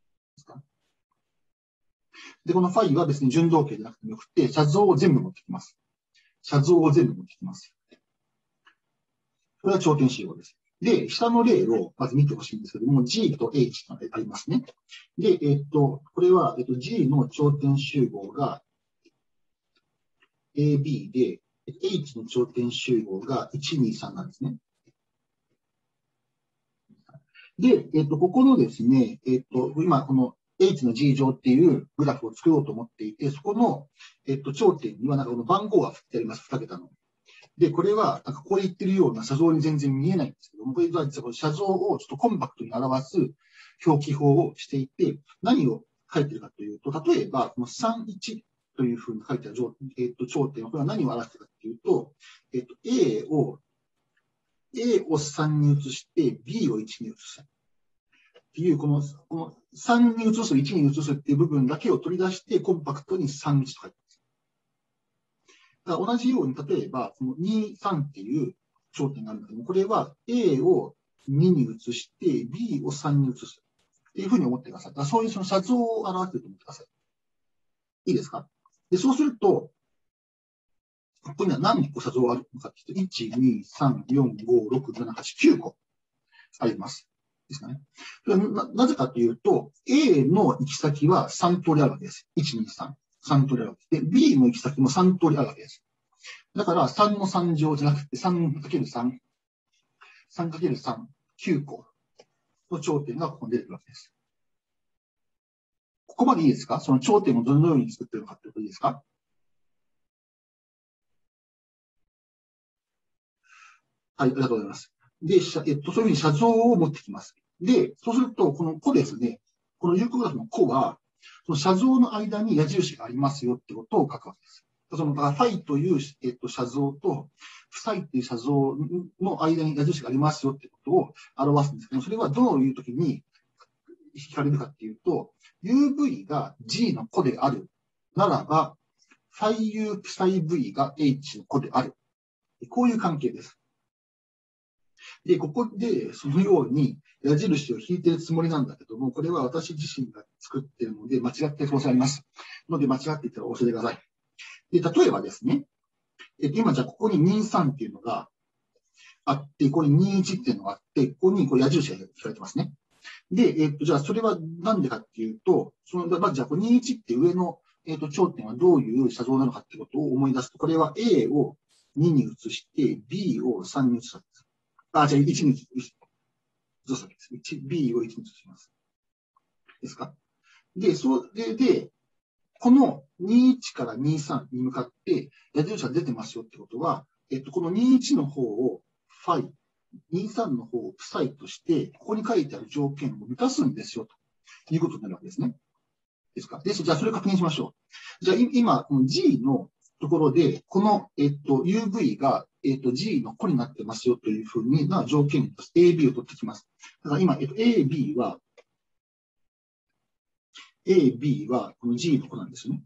で、このファイは別に順動形じゃなくてもよくて、写像を全部持ってきます。写像を全部持ってきます。これは頂点集合です。で、下の例をまず見てほしいんですけども、G と H とありますね。で、えっと、これは、えっと、G の頂点集合が エービー で、H の頂点集合がいちにさんなんですね。で、えっと、ここのですね、えっと、今、この H の G 乗っていうグラフを作ろうと思っていて、そこの、えっと、頂点にはなんかこの番号が振ってあります、に桁の。で、これは、なんかここで言ってるような写像に全然見えないんですけども、これは実はこの写像をちょっとコンパクトに表す表記法をしていて、何を書いてるかというと、例えば、このさん、いちというふうに書いてある、えっと、頂点は、これは何を表しているかというと、えっと、A を、A をさんに移して、B をいちに移す。っていう、この、このさんに移す、いちに移すっていう部分だけを取り出して、コンパクトにさん、いちと書いてます。だから同じように、例えば、このに、さんっていう頂点があるんだけども、これは A をにに移して、B をさんに移す。っていうふうに思ってください。だからそういうその写像を表していると思ってください。いいですか？で、そうすると、ここには何個写像があるのかっていうと、いち、に、さん、よん、ご、ろく、なな、はち、きゅうこあります。ですかね。な, なぜかというと、A の行き先はさん通りあるわけです。いち、に、さん。さん通りあるわけです。で、B の行き先もさん通りあるわけです。だからさんのさん乗じゃなくて さんかけるさん。さんかけるさん。きゅうこの頂点がここに出てくるわけです。ここまでいいですか？その頂点をどのように作っているのかってこといいですか？はい、ありがとうございます。で、えっと、そういうふうに写像を持ってきます。で、そうすると、この個ですね、この有効グラフの個は、その写像の間に矢印がありますよってことを書くわけです。その、ファイという、えっと、写像と、フサイっていう写像の間に矢印がありますよってことを表すんですけど、それはどういうときに引かれるかっていうと、ユーブイ が G の個であるならば、ファイ U プサイ V が H の個である。こういう関係です。で、ここでそのように矢印を引いているつもりなんだけども、これは私自身が作っているので、間違っている可能性あります。ので、間違っていたら教えてください。で、例えばですね、えっと、今じゃあここににじゅうさんっていうのがあって、ここににじゅういちっていうのがあって、ここにこう矢印が引かれてますね。で、えっと、じゃあそれはなんでかっていうと、その、まずじゃあこれにじゅういちって上の、えっと、頂点はどういう写像なのかってことを思い出すと、これは A をにに移して、B をさんに移したんです。あ、じゃあいちに移すわけです。B をいちに移します。ですか？で、それで、このにじゅういちからにじゅうさんに向かって矢印が出てますよってことは、えっと、このにじゅういちの方をファイ、にじゅうさんの方をプサイとして、ここに書いてある条件を満たすんですよ、ということになるわけですね。ですか？で、じゃあそれを確認しましょう。じゃあ今、この G のところで、この、えっと、ユーブイ が、えっと、G の個になってますよというふうな条件に エービー を取ってきます。だから今、えっと、エービー は、エービー はこの G の個なんですよね。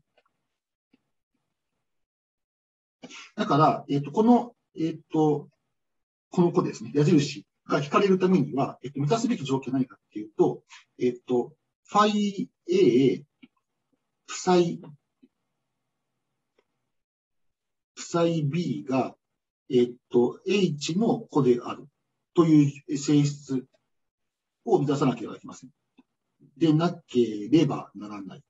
だから、えっと、この、えっと、この個ですね、矢印が引かれるためには、えっと、満たすべき条件は何かっていうと、えっと、ファイ A、プサイ、プサイ B が、えっと、H の個であるという性質を満たさなければいけません。でなければならない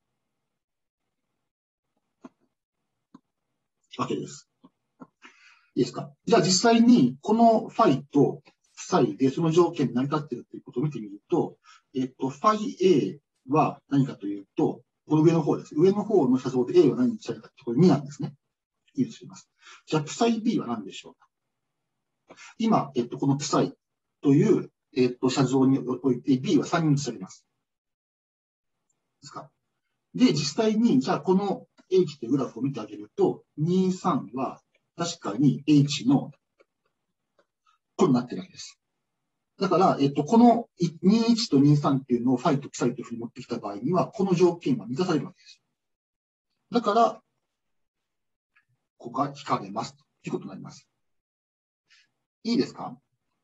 わけです。いいですか？じゃあ実際にこのファイとファイでその条件に成り立っているということを見てみると、えっと、ファイ A は何かというと、この上の方です。上の方の写像で A は何にしたいかって、これになんですね。いいとします。じゃあ、プサイ B は何でしょうか？今、えっと、このプサイという、えっと、写像において B はさんにされます。ですか？で、実際に、じゃあ、この H というグラフを見てあげると、に、さんは確かに H のこうなってるわけです。だから、えっと、このに、いちとに、さんっていうのをファイとプサイというふうに持ってきた場合には、この条件は満たされるわけです。だから、ここが引かれますということになります。いいですか？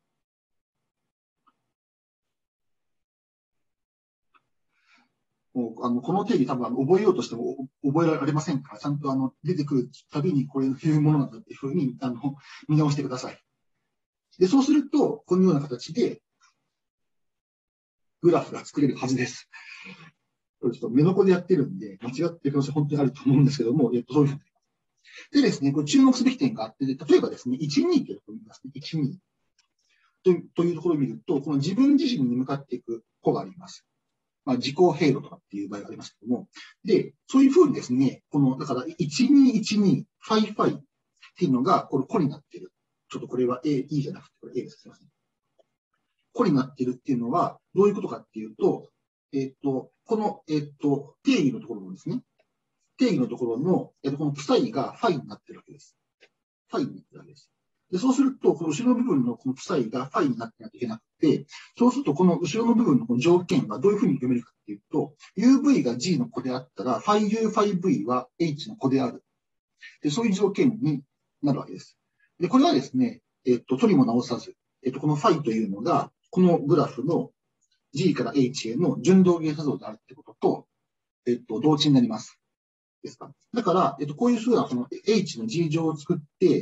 もうあのこの定義多分覚えようとしても覚えられませんから、ちゃんとあの出てくるたびにこういうものなんだっていうふうにあの見直してください。で、そうすると、このような形でグラフが作れるはずです。これちょっと目の子でやってるんで、間違ってる可能性本当にあると思うんですけども、えっと、そういうふうになります。でですね、これ注目すべき点があって、例えばですね、いち、にというところを見ますね。いち、にとというところを見ると、この自分自身に向かっていく子があります。まあ、自己経路とかっていう場合がありますけども。で、そういうふうにですね、この、だから、いちにいちに、ファイファイっていうのが、これ、子になっている。ちょっとこれは A、E じゃなくて、これ A です。すいません。子になっているっていうのは、どういうことかっていうと、えっと、この、えっと、定義のところのですね、定義のところの、えっと、このプサイがファイになってるわけです。ファイになってるわけです。で、そうすると、この後ろの部分のこのプサイがファイになってなきゃいけなくて、そうすると、この後ろの部分のこの条件はどういうふうに読めるかっていうと、ユーブイ が G の子であったら、ファイユー、ファイブイ は H の子である。で、そういう条件になるわけです。で、これはですね、えっと、取りも直さず、えっと、このファイというのが、このグラフの G から H への順動芸作像であるってことと、えっと、同値になります。ですか。だから、えっと、こういうふうな、その H の G 乗を作って、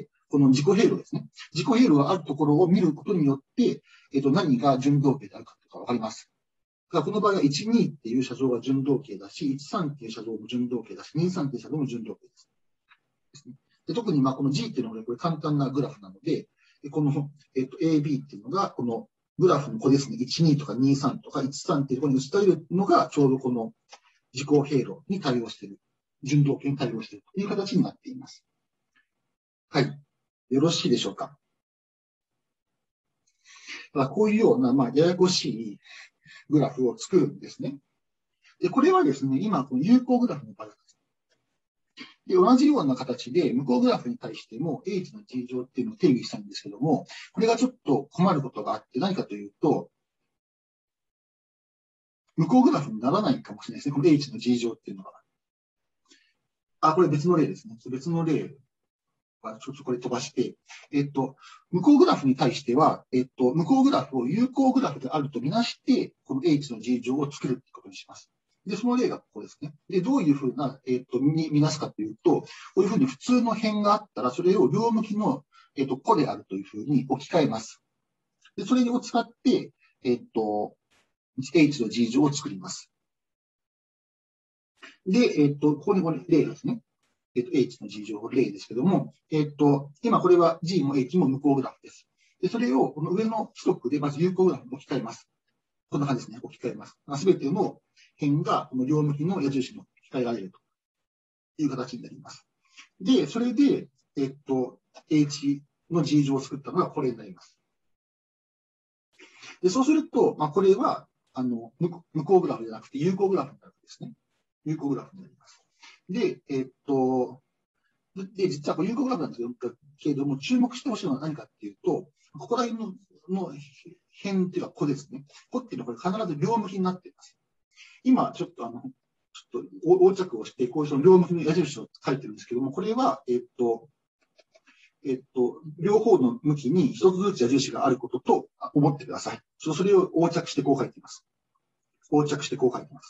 この自己経路ですね。自己経路があるところを見ることによって、えっと、何が順動形であるかとかわかります。だからこの場合は、いち、にっていう写像が順動形だし、いち、さんっていう写像も順動形だし、に、さんっていう写像も順動形です。ですね、で特に、まあ、この G っていうのがこれ簡単なグラフなので、この、えっと、エービー っていうのが、このグラフの子ですね。いち、にとかに、さんとかいち、さんっていうところに移されるのが、ちょうどこの自己経路に対応している。順動形に対応しているという形になっています。はい。よろしいでしょうか。こういうような、まあ、ややこしいグラフを作るんですね。で、これはですね、今、この有効グラフの場合です。で、同じような形で、無効グラフに対しても H の G 乗っていうのを定義したんですけども、これがちょっと困ることがあって、何かというと、無効グラフにならないかもしれないですね。この H の G 乗っていうのが。あ、これ別の例ですね。別の例は、ちょっとこれ飛ばして、えっと、無効グラフに対しては、えっと、無効グラフを有効グラフであるとみなして、この H の G 乗を作るってことにします。で、その例がここですね。で、どういうふうな、えっと、に見なすかというと、こういうふうに普通の辺があったら、それを両向きの、えっと、個であるというふうに置き換えます。で、それを使って、えっと、H の G 乗を作ります。で、えっと、ここにこれ例ですね。えっと、H の G 乗例ですけども、えっと、今これは G も H も無効グラフです。で、それをこの上の規則でまず有効グラフに置き換えます。こんな感じですね。置き換えます。すべての辺がこの両向きの矢印に置き換えられるという形になります。で、それで、えっと、H の G 乗を作ったのがこれになります。で、そうすると、まあ、これは、あの、無効グラフじゃなくて有効グラフになるんですね。有効グラフになります。で、えっと、で、実はこれ有効グラフなんですけれども、注目してほしいのは何かっていうと、ここら辺のの辺っていうか、ここですね。ここっていうのはこれ必ず両向きになっています。今、ちょっとあの、ちょっと横着をして、こういうその両向きの矢印を書いてるんですけども、これは、えっと、えっと、両方の向きに一つずつ矢印があることと思ってください。それを横着してこう書いています。横着してこう書いています。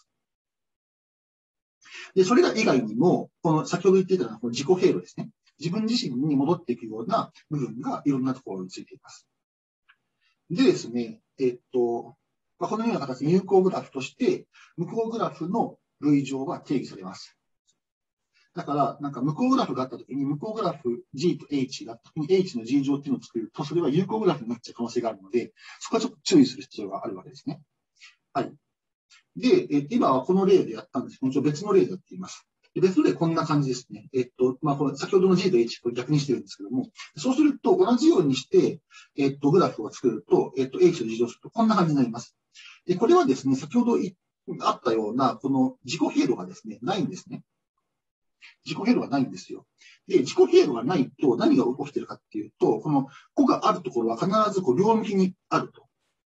で、それら以外にも、この先ほど言っていたのはこの自己経路ですね。自分自身に戻っていくような部分がいろんなところについています。でですね、えっと、 まあ、このような形で有効グラフとして、無効グラフの類乗は定義されます。だから、なんか無効グラフがあったときに、無効グラフ G と H があったときに H の G 乗っていうのを作ると、それは有効グラフになっちゃう可能性があるので、そこはちょっと注意する必要があるわけですね。はい。で、え今はこの例でやったんですけど、一応別の例でやっています。で別の例こんな感じですね。えっと、まあ、これ先ほどの G と H これ逆にしてるんですけども、そうすると同じようにして、えっと、グラフを作ると、えっと、H と G 乗するとこんな感じになります。で、これはですね、先ほどあったような、この自己経路がですね、ないんですね。自己経路がないんですよ。で、自己経路がないと何が起きてるかっていうと、この個があるところは必ずこう両向きにあると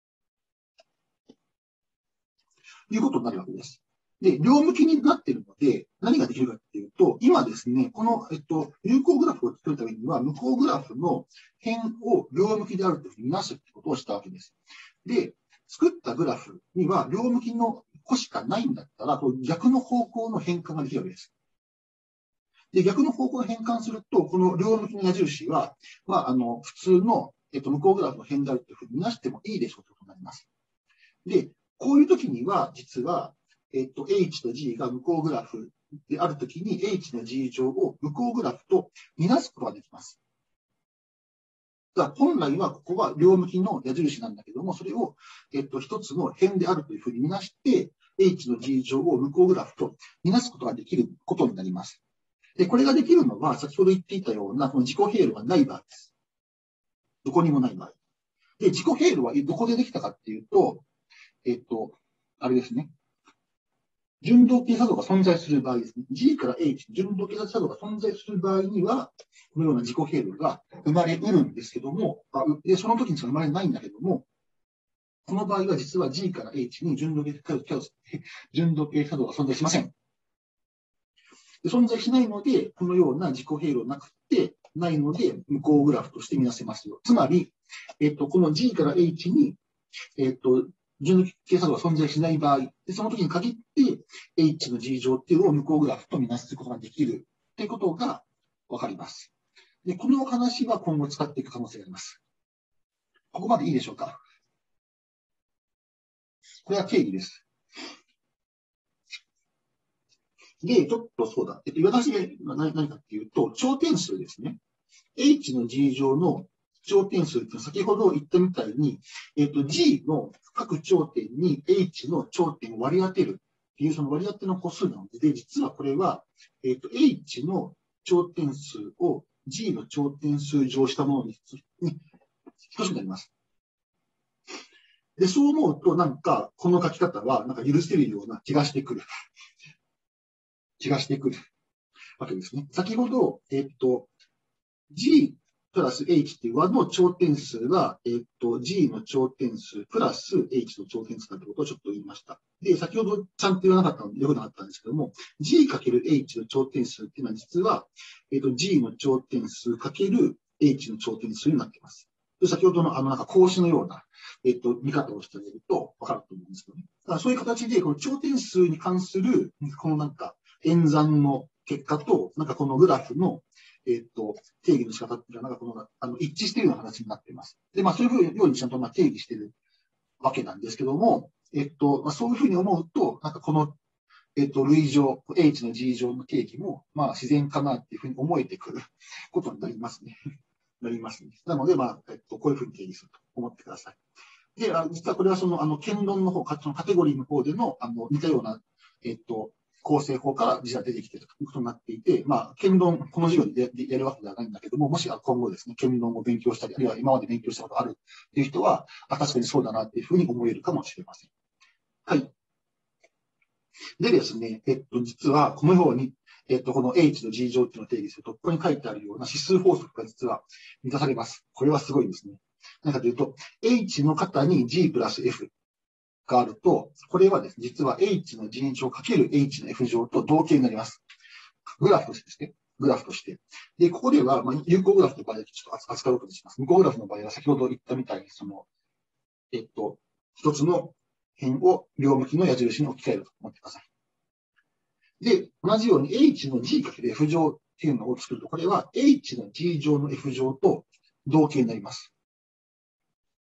いうことになるわけです。で、両向きになっているので、何ができるかっていうと、今ですね、この、えっと、有効グラフを作るためには、無効グラフの辺を両向きであるというふうに見なすってことをしたわけです。で、作ったグラフには両向きの個しかないんだったら、こう逆の方向の変換ができるわけです。で、逆の方向を変換すると、この両向きの矢印は、まあ、あの、普通の、えっと、無効グラフの辺であるというふうに見なしてもいいでしょうということになります。で、こういう時には、実は、えっと、H と G が無効グラフである時に、H の G 乗を無効グラフと見なすことができます。だから本来はここは両向きの矢印なんだけども、それを、えっと、一つの辺であるというふうに見なして、H の G 乗を無効グラフと見なすことができることになります。で、これができるのは、先ほど言っていたような、この自己経路がない場合です。どこにもない場合。で、自己経路はどこでできたかっていうと、えっと、あれですね。順動系作動が存在する場合ですね。G から H、順動系作動が存在する場合には、このような自己経路が生まれうるんですけども、でその時にしか生まれないんだけども、この場合は実は G から H に順動系作動順動系作動が存在しません。で存在しないので、このような自己経路なくて、ないので、無効グラフとして見なせますよ。つまり、えっと、この G から H に、えっと、順動系作動が存在しない場合、でその時に限って、H の G 乗っていうのを無効グラフと見なすことができるということがわかります。で、この話は今後使っていく可能性があります。ここまでいいでしょうか。これは定義です。で、ちょっとそうだ。えっと、私が何かっていうと、頂点数ですね。H の G 乗の頂点数って先ほど言ったみたいに、えっと、G の各頂点に H の頂点を割り当てるっていうその割り当ての個数なので、で実はこれは、えっと、H の頂点数を G の頂点数乗したものに等しくなります。で、そう思うと、なんか、この書き方は、なんか許せるような気がしてくる。気がしてくるわけですね。先ほど、えっと、G プラス H っていう和の頂点数は、えっと、G の頂点数プラス H の頂点数だってことをちょっと言いました。で、先ほどちゃんと言わなかったのでよくなかったんですけども、G×H の頂点数っていうのは実は、えっと、G の頂点数かける H の頂点数になっています。で先ほどのあのなんか格子のような、えっと、見方をしてあげるとわかると思うんですけどね。だからそういう形で、この頂点数に関する、このなんか演算の結果と、なんかこのグラフのえっと、定義の仕方っていうのは、なんかこの、あの、一致しているような形になっています。で、まあ、そういうようにちゃんとまあ定義しているわけなんですけども、えっと、まあ、そういうふうに思うと、なんかこの、えっと、類乗、H の G 乗の定義も、まあ、自然かなっていうふうに思えてくることになりますね。なりますね。なので、まあ、えっと、こういうふうに定義すると思ってください。で、あ実はこれはその、あの、剣論の方、そのカテゴリーの方での、あの、似たような、えっと、構成法から実は出てきているということになっていて、まあ、剣論、この授業でやるわけではないんだけども、もし今後ですね、剣論を勉強したり、あるいは今まで勉強したことがあるっていう人は、あ、確かにそうだなっていうふうに思えるかもしれません。はい。でですね、えっと、実はこのように、えっと、この H の G 乗っていうのを定義すると、ここに書いてあるような指数法則が実は満たされます。これはすごいですね。何かというと、H の型に G プラス F。があると、これはですね、実は H の G 乗かける H の F 乗と同型になります。グラフとしてですね。グラフとして。で、ここでは、まあ、有効グラフの場合はちょっと扱うことにします。無効グラフの場合は先ほど言ったみたいに、その、えっと、一つの辺を両向きの矢印に置き換えると思ってください。で、同じように H の G×F 乗っていうのを作ると、これは H の G 乗の F 乗と同型になります。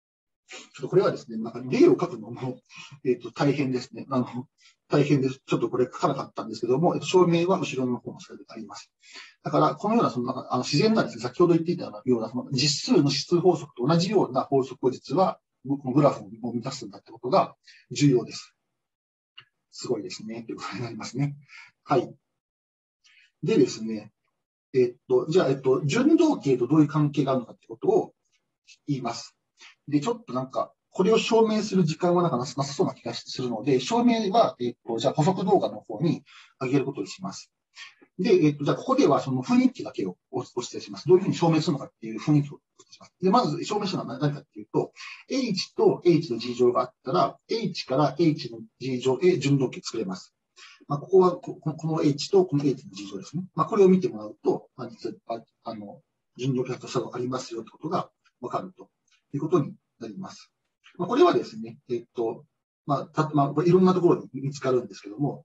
ちょっとこれはですね、なんか例を書くのも、えっと、大変ですね。あの、大変です。ちょっとこれ書かなかったんですけども、えっと、証明は後ろの方のスライドであります。だから、このような、その、なんか、あの、自然なですね、先ほど言っていたような、その実数の指数法則と同じような法則を実は、このグラフを満たすんだってことが重要です。すごいですね。ということになりますね。はい。でですね、えっと、じゃあ、えっと、順動径とどういう関係があるのかってことを言います。で、ちょっとなんか、これを証明する時間はなんかなさそうな気がするので、証明は、えっと、じゃあ補足動画の方に上げることにします。で、えっと、じゃあここではその雰囲気だけをお伝えします。どういうふうに証明するのかっていう雰囲気をお伝えします。で、まず証明するのは何かっていうと、H と H の G 乗があったら、H から H の G 乗へ順動径作れます。まあ、ここはこ、この H とこの H の G 乗ですね。まあ、これを見てもらうと、まあ、実は、あの、順動径としたのがありますよってことがわかるということになります。まあ、これはですね、えっと、まあ、た、まあ、いろんなところに見つかるんですけども、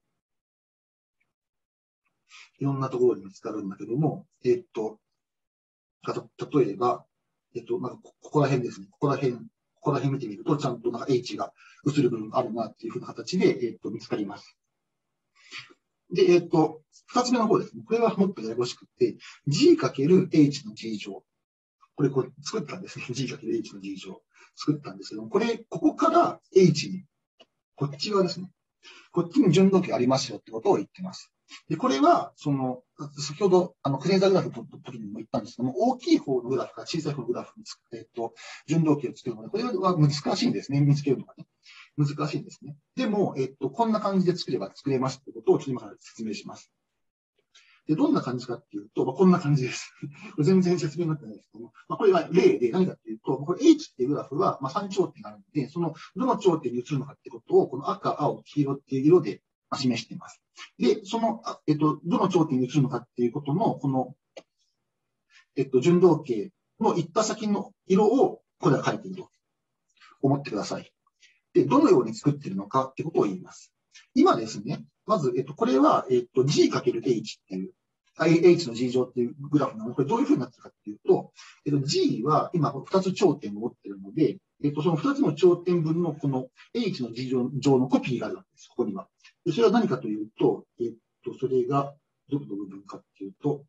いろんなところに見つかるんだけども、えっと、例えば、えっと、まあ、ここら辺ですね。ここら辺、ここら辺見てみると、ちゃんとなんか H が映る部分があるなっていうふうな形で、えっと、見つかります。で、えっと、二つ目の方ですね。これはもっとややこしくて、G×H の G 乗。これ、これ作ったんですね。G×H の G 乗。作ったんですけども、これ、ここから H に、こっち側ですね。こっちに順動径ありますよってことを言ってます。で、これは、その、先ほど、あの、クレーザーグラフの時にも言ったんですけども、大きい方のグラフから小さい方のグラフにつ、えっと、順動径を作るので、これは難しいんですね。見つけるのがね。難しいんですね。でも、えっと、こんな感じで作れば作れますってことをちょっと今から説明します。で、どんな感じかっていうと、まあ、こんな感じです。これ全然説明になってないですけども、まあ、これは例で何かっていうと、これ H っていうグラフは、まあ、さん頂点があるので、その、どの頂点に移るのかってことを、この赤、青、黄色っていう色で示しています。で、その、えっと、どの頂点に移るのかっていうことの、この、えっと、順動径の行った先の色を、これは書いていると思ってください。で、どのように作っているのかってことを言います。今ですね、まず、えっと、これは、えっと、G×H っていう、H の G 乗っていうグラフなので、これどういうふうになってるかっていうと、えっと、G は今ふたつ頂点を持っているので、えっと、そのふたつの頂点分のこの H の G 乗のコピーがあるわけです、ここには。でそれは何かというと、えっと、それが、どこの部分かっていうと、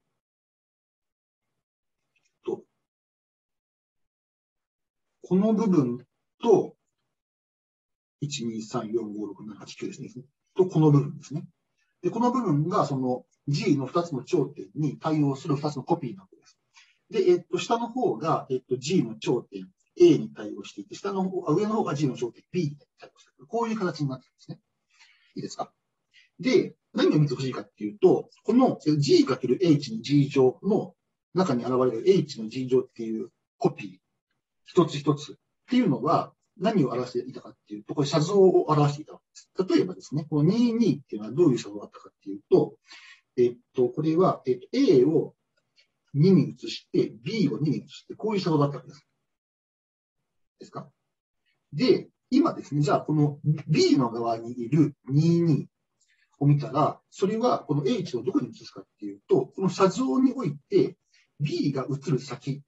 とこの部分と、いち、に、さん、よん、ご、ろく、なな、はち、きゅうですね。と、この部分ですね。で、この部分がその G のふたつの頂点に対応するふたつのコピーなわけです。で、えっと、下の方が、えっと、G の頂点 A に対応していて、下の方、上の方が G の頂点 B に対応している。こういう形になってるんですね。いいですか？で、何を見てほしいかっていうと、この G×H の G 乗の中に現れる H の G 乗っていうコピー、一つ一つっていうのは、何を表していたかっていうと、これ、写像を表していたわけです。例えばですね、このにじゅうにっていうのはどういう写像だったかっていうと、えっと、これは、えっと、A をにに移して、B をにに移して、こういう写像だったわけです。ですか？で、今ですね、じゃあ、この B の側にいるにじゅうにを見たら、それはこの H をどこに移すかっていうと、この写像において B が移る先、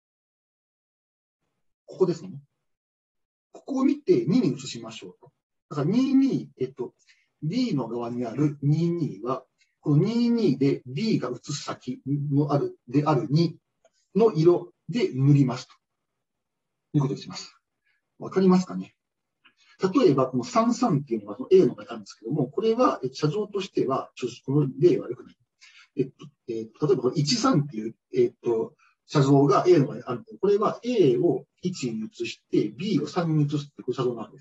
ここですね。ここを見てにに移しましょうと。だからにじゅうに、えっと、B の側にあるにじゅうには、このにじゅうにで B が移す先のある、であるにの色で塗りますということにします。わかりますかね？例えば、このさんじゅうさんっていうのがその A の場合なんですけども、これは写像としては、ちょっとこの例は良くない。えっと、えっと、例えばこのいちじゅうさんっていう、えっと、写像が A の場合にあるので、これは A をいちに移して、B をさんに移すっていう写像なんです。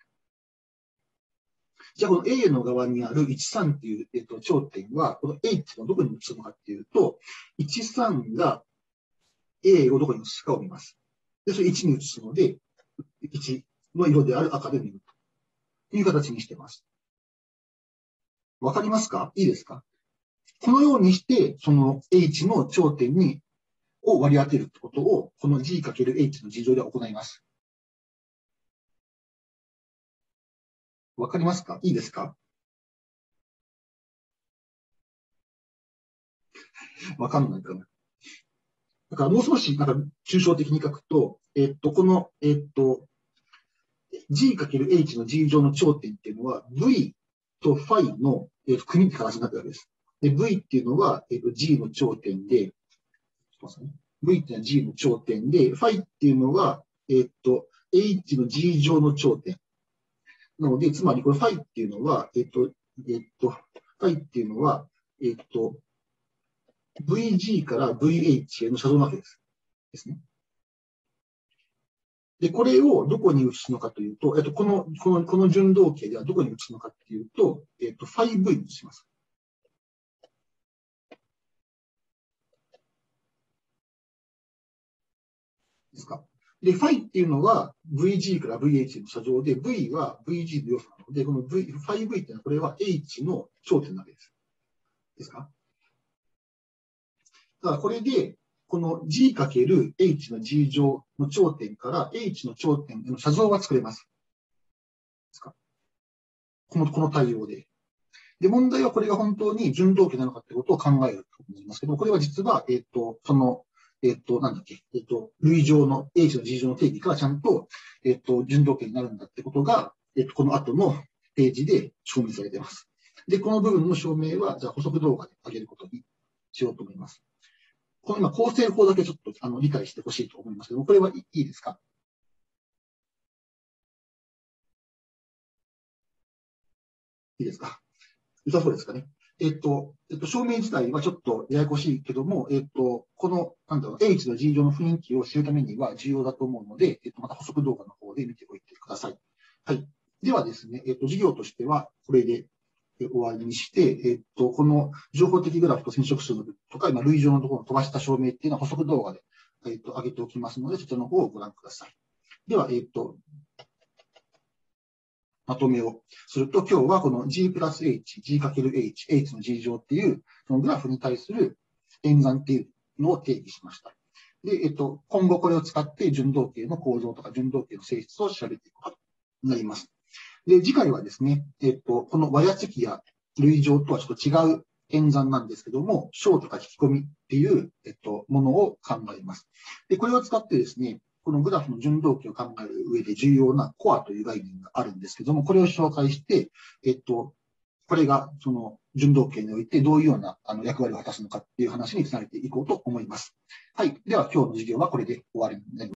じゃあ、この A の側にあるいちじゅうさんっていう、えっと、頂点は、この H のどこに移すのかっていうと、いちじゅうさんが A をどこに移すかを見ます。で、それいちに移すので、いちの色である赤で見るという形にしています。わかりますか？いいですか？このようにして、その H の頂点に、を割り当てるってことを、この G×H の事情で行います。わかりますか？いいですか？わかんないかな。だからもう少し、なんか、抽象的に書くと、えっと、この、えっと、 G×H の G 乗の頂点っていうのは V と φ の、えー、と組って形になってるわけです。で、V っていうのは、えー、と G の頂点で、V っていうのは G の頂点で、φ っていうのは、えー、と H の G 乗の頂点。なので、つまりこれ φ っていうのは、えっ、ー、と、えっ、ー、と、φ っていうのは、えっ、ー、と、ブイジー から ブイエイチ への写像なわけです。ですね。で、これをどこに移すのかというと、えっと、この、この、この順動形ではどこに移すのかというと、えっと、φv に移します。ですか。で、φ っていうのは ブイジー から ブイエイチ の写像で、V は ブイジー の要素なので、この V、φv っていうのはこれは H の頂点なわけです。ですか。だからこれで、この G×H の G 乗の頂点から H の頂点への写像が作れます。ですか。この、この対応で。で、問題はこれが本当に順動形なのかってことを考えると思いますけど、これは実は、えっと、その、えっと、なんだっけ、えっと、類乗の H の G 乗の定義からちゃんと、えっと、順動形になるんだってことが、えっと、この後のページで証明されています。で、この部分の証明は、じゃあ補足動画で上げることにしようと思います。この今、構成法だけちょっとあの理解してほしいと思いますけど、これはいいですか？いいですか？良さそうですかね。えっと、えっと、証明自体はちょっとややこしいけども、えっと、この、なんだろう、H の G 乗の雰囲気を知るためには重要だと思うので、えっと、また補足動画の方で見ておいてください。はい。ではですね、えっと、授業としてはこれで終わりにして、えっと、この情報的グラフと染色数の部分とか、今、類乗のところを飛ばした証明っていうのは補足動画で、えっと、上げておきますので、そちらの方をご覧ください。では、えっと、まとめをすると、今日はこの G プラス H、G×H、H の G 乗っていう、そのグラフに対する演算っていうのを定義しました。で、えっと、今後これを使って順動形の構造とか順動形の性質を調べていくことになります。で、次回はですね、えっと、この和や積や類乗とはちょっと違う演算なんですけども、小とか引き込みっていう、えっと、ものを考えます。で、これを使ってですね、このグラフの順動形を考える上で重要なコアという概念があるんですけども、これを紹介して、えっと、これがその順動形においてどういうようなあの役割を果たすのかっていう話につなげていこうと思います。はい。では今日の授業はこれで終わりになります。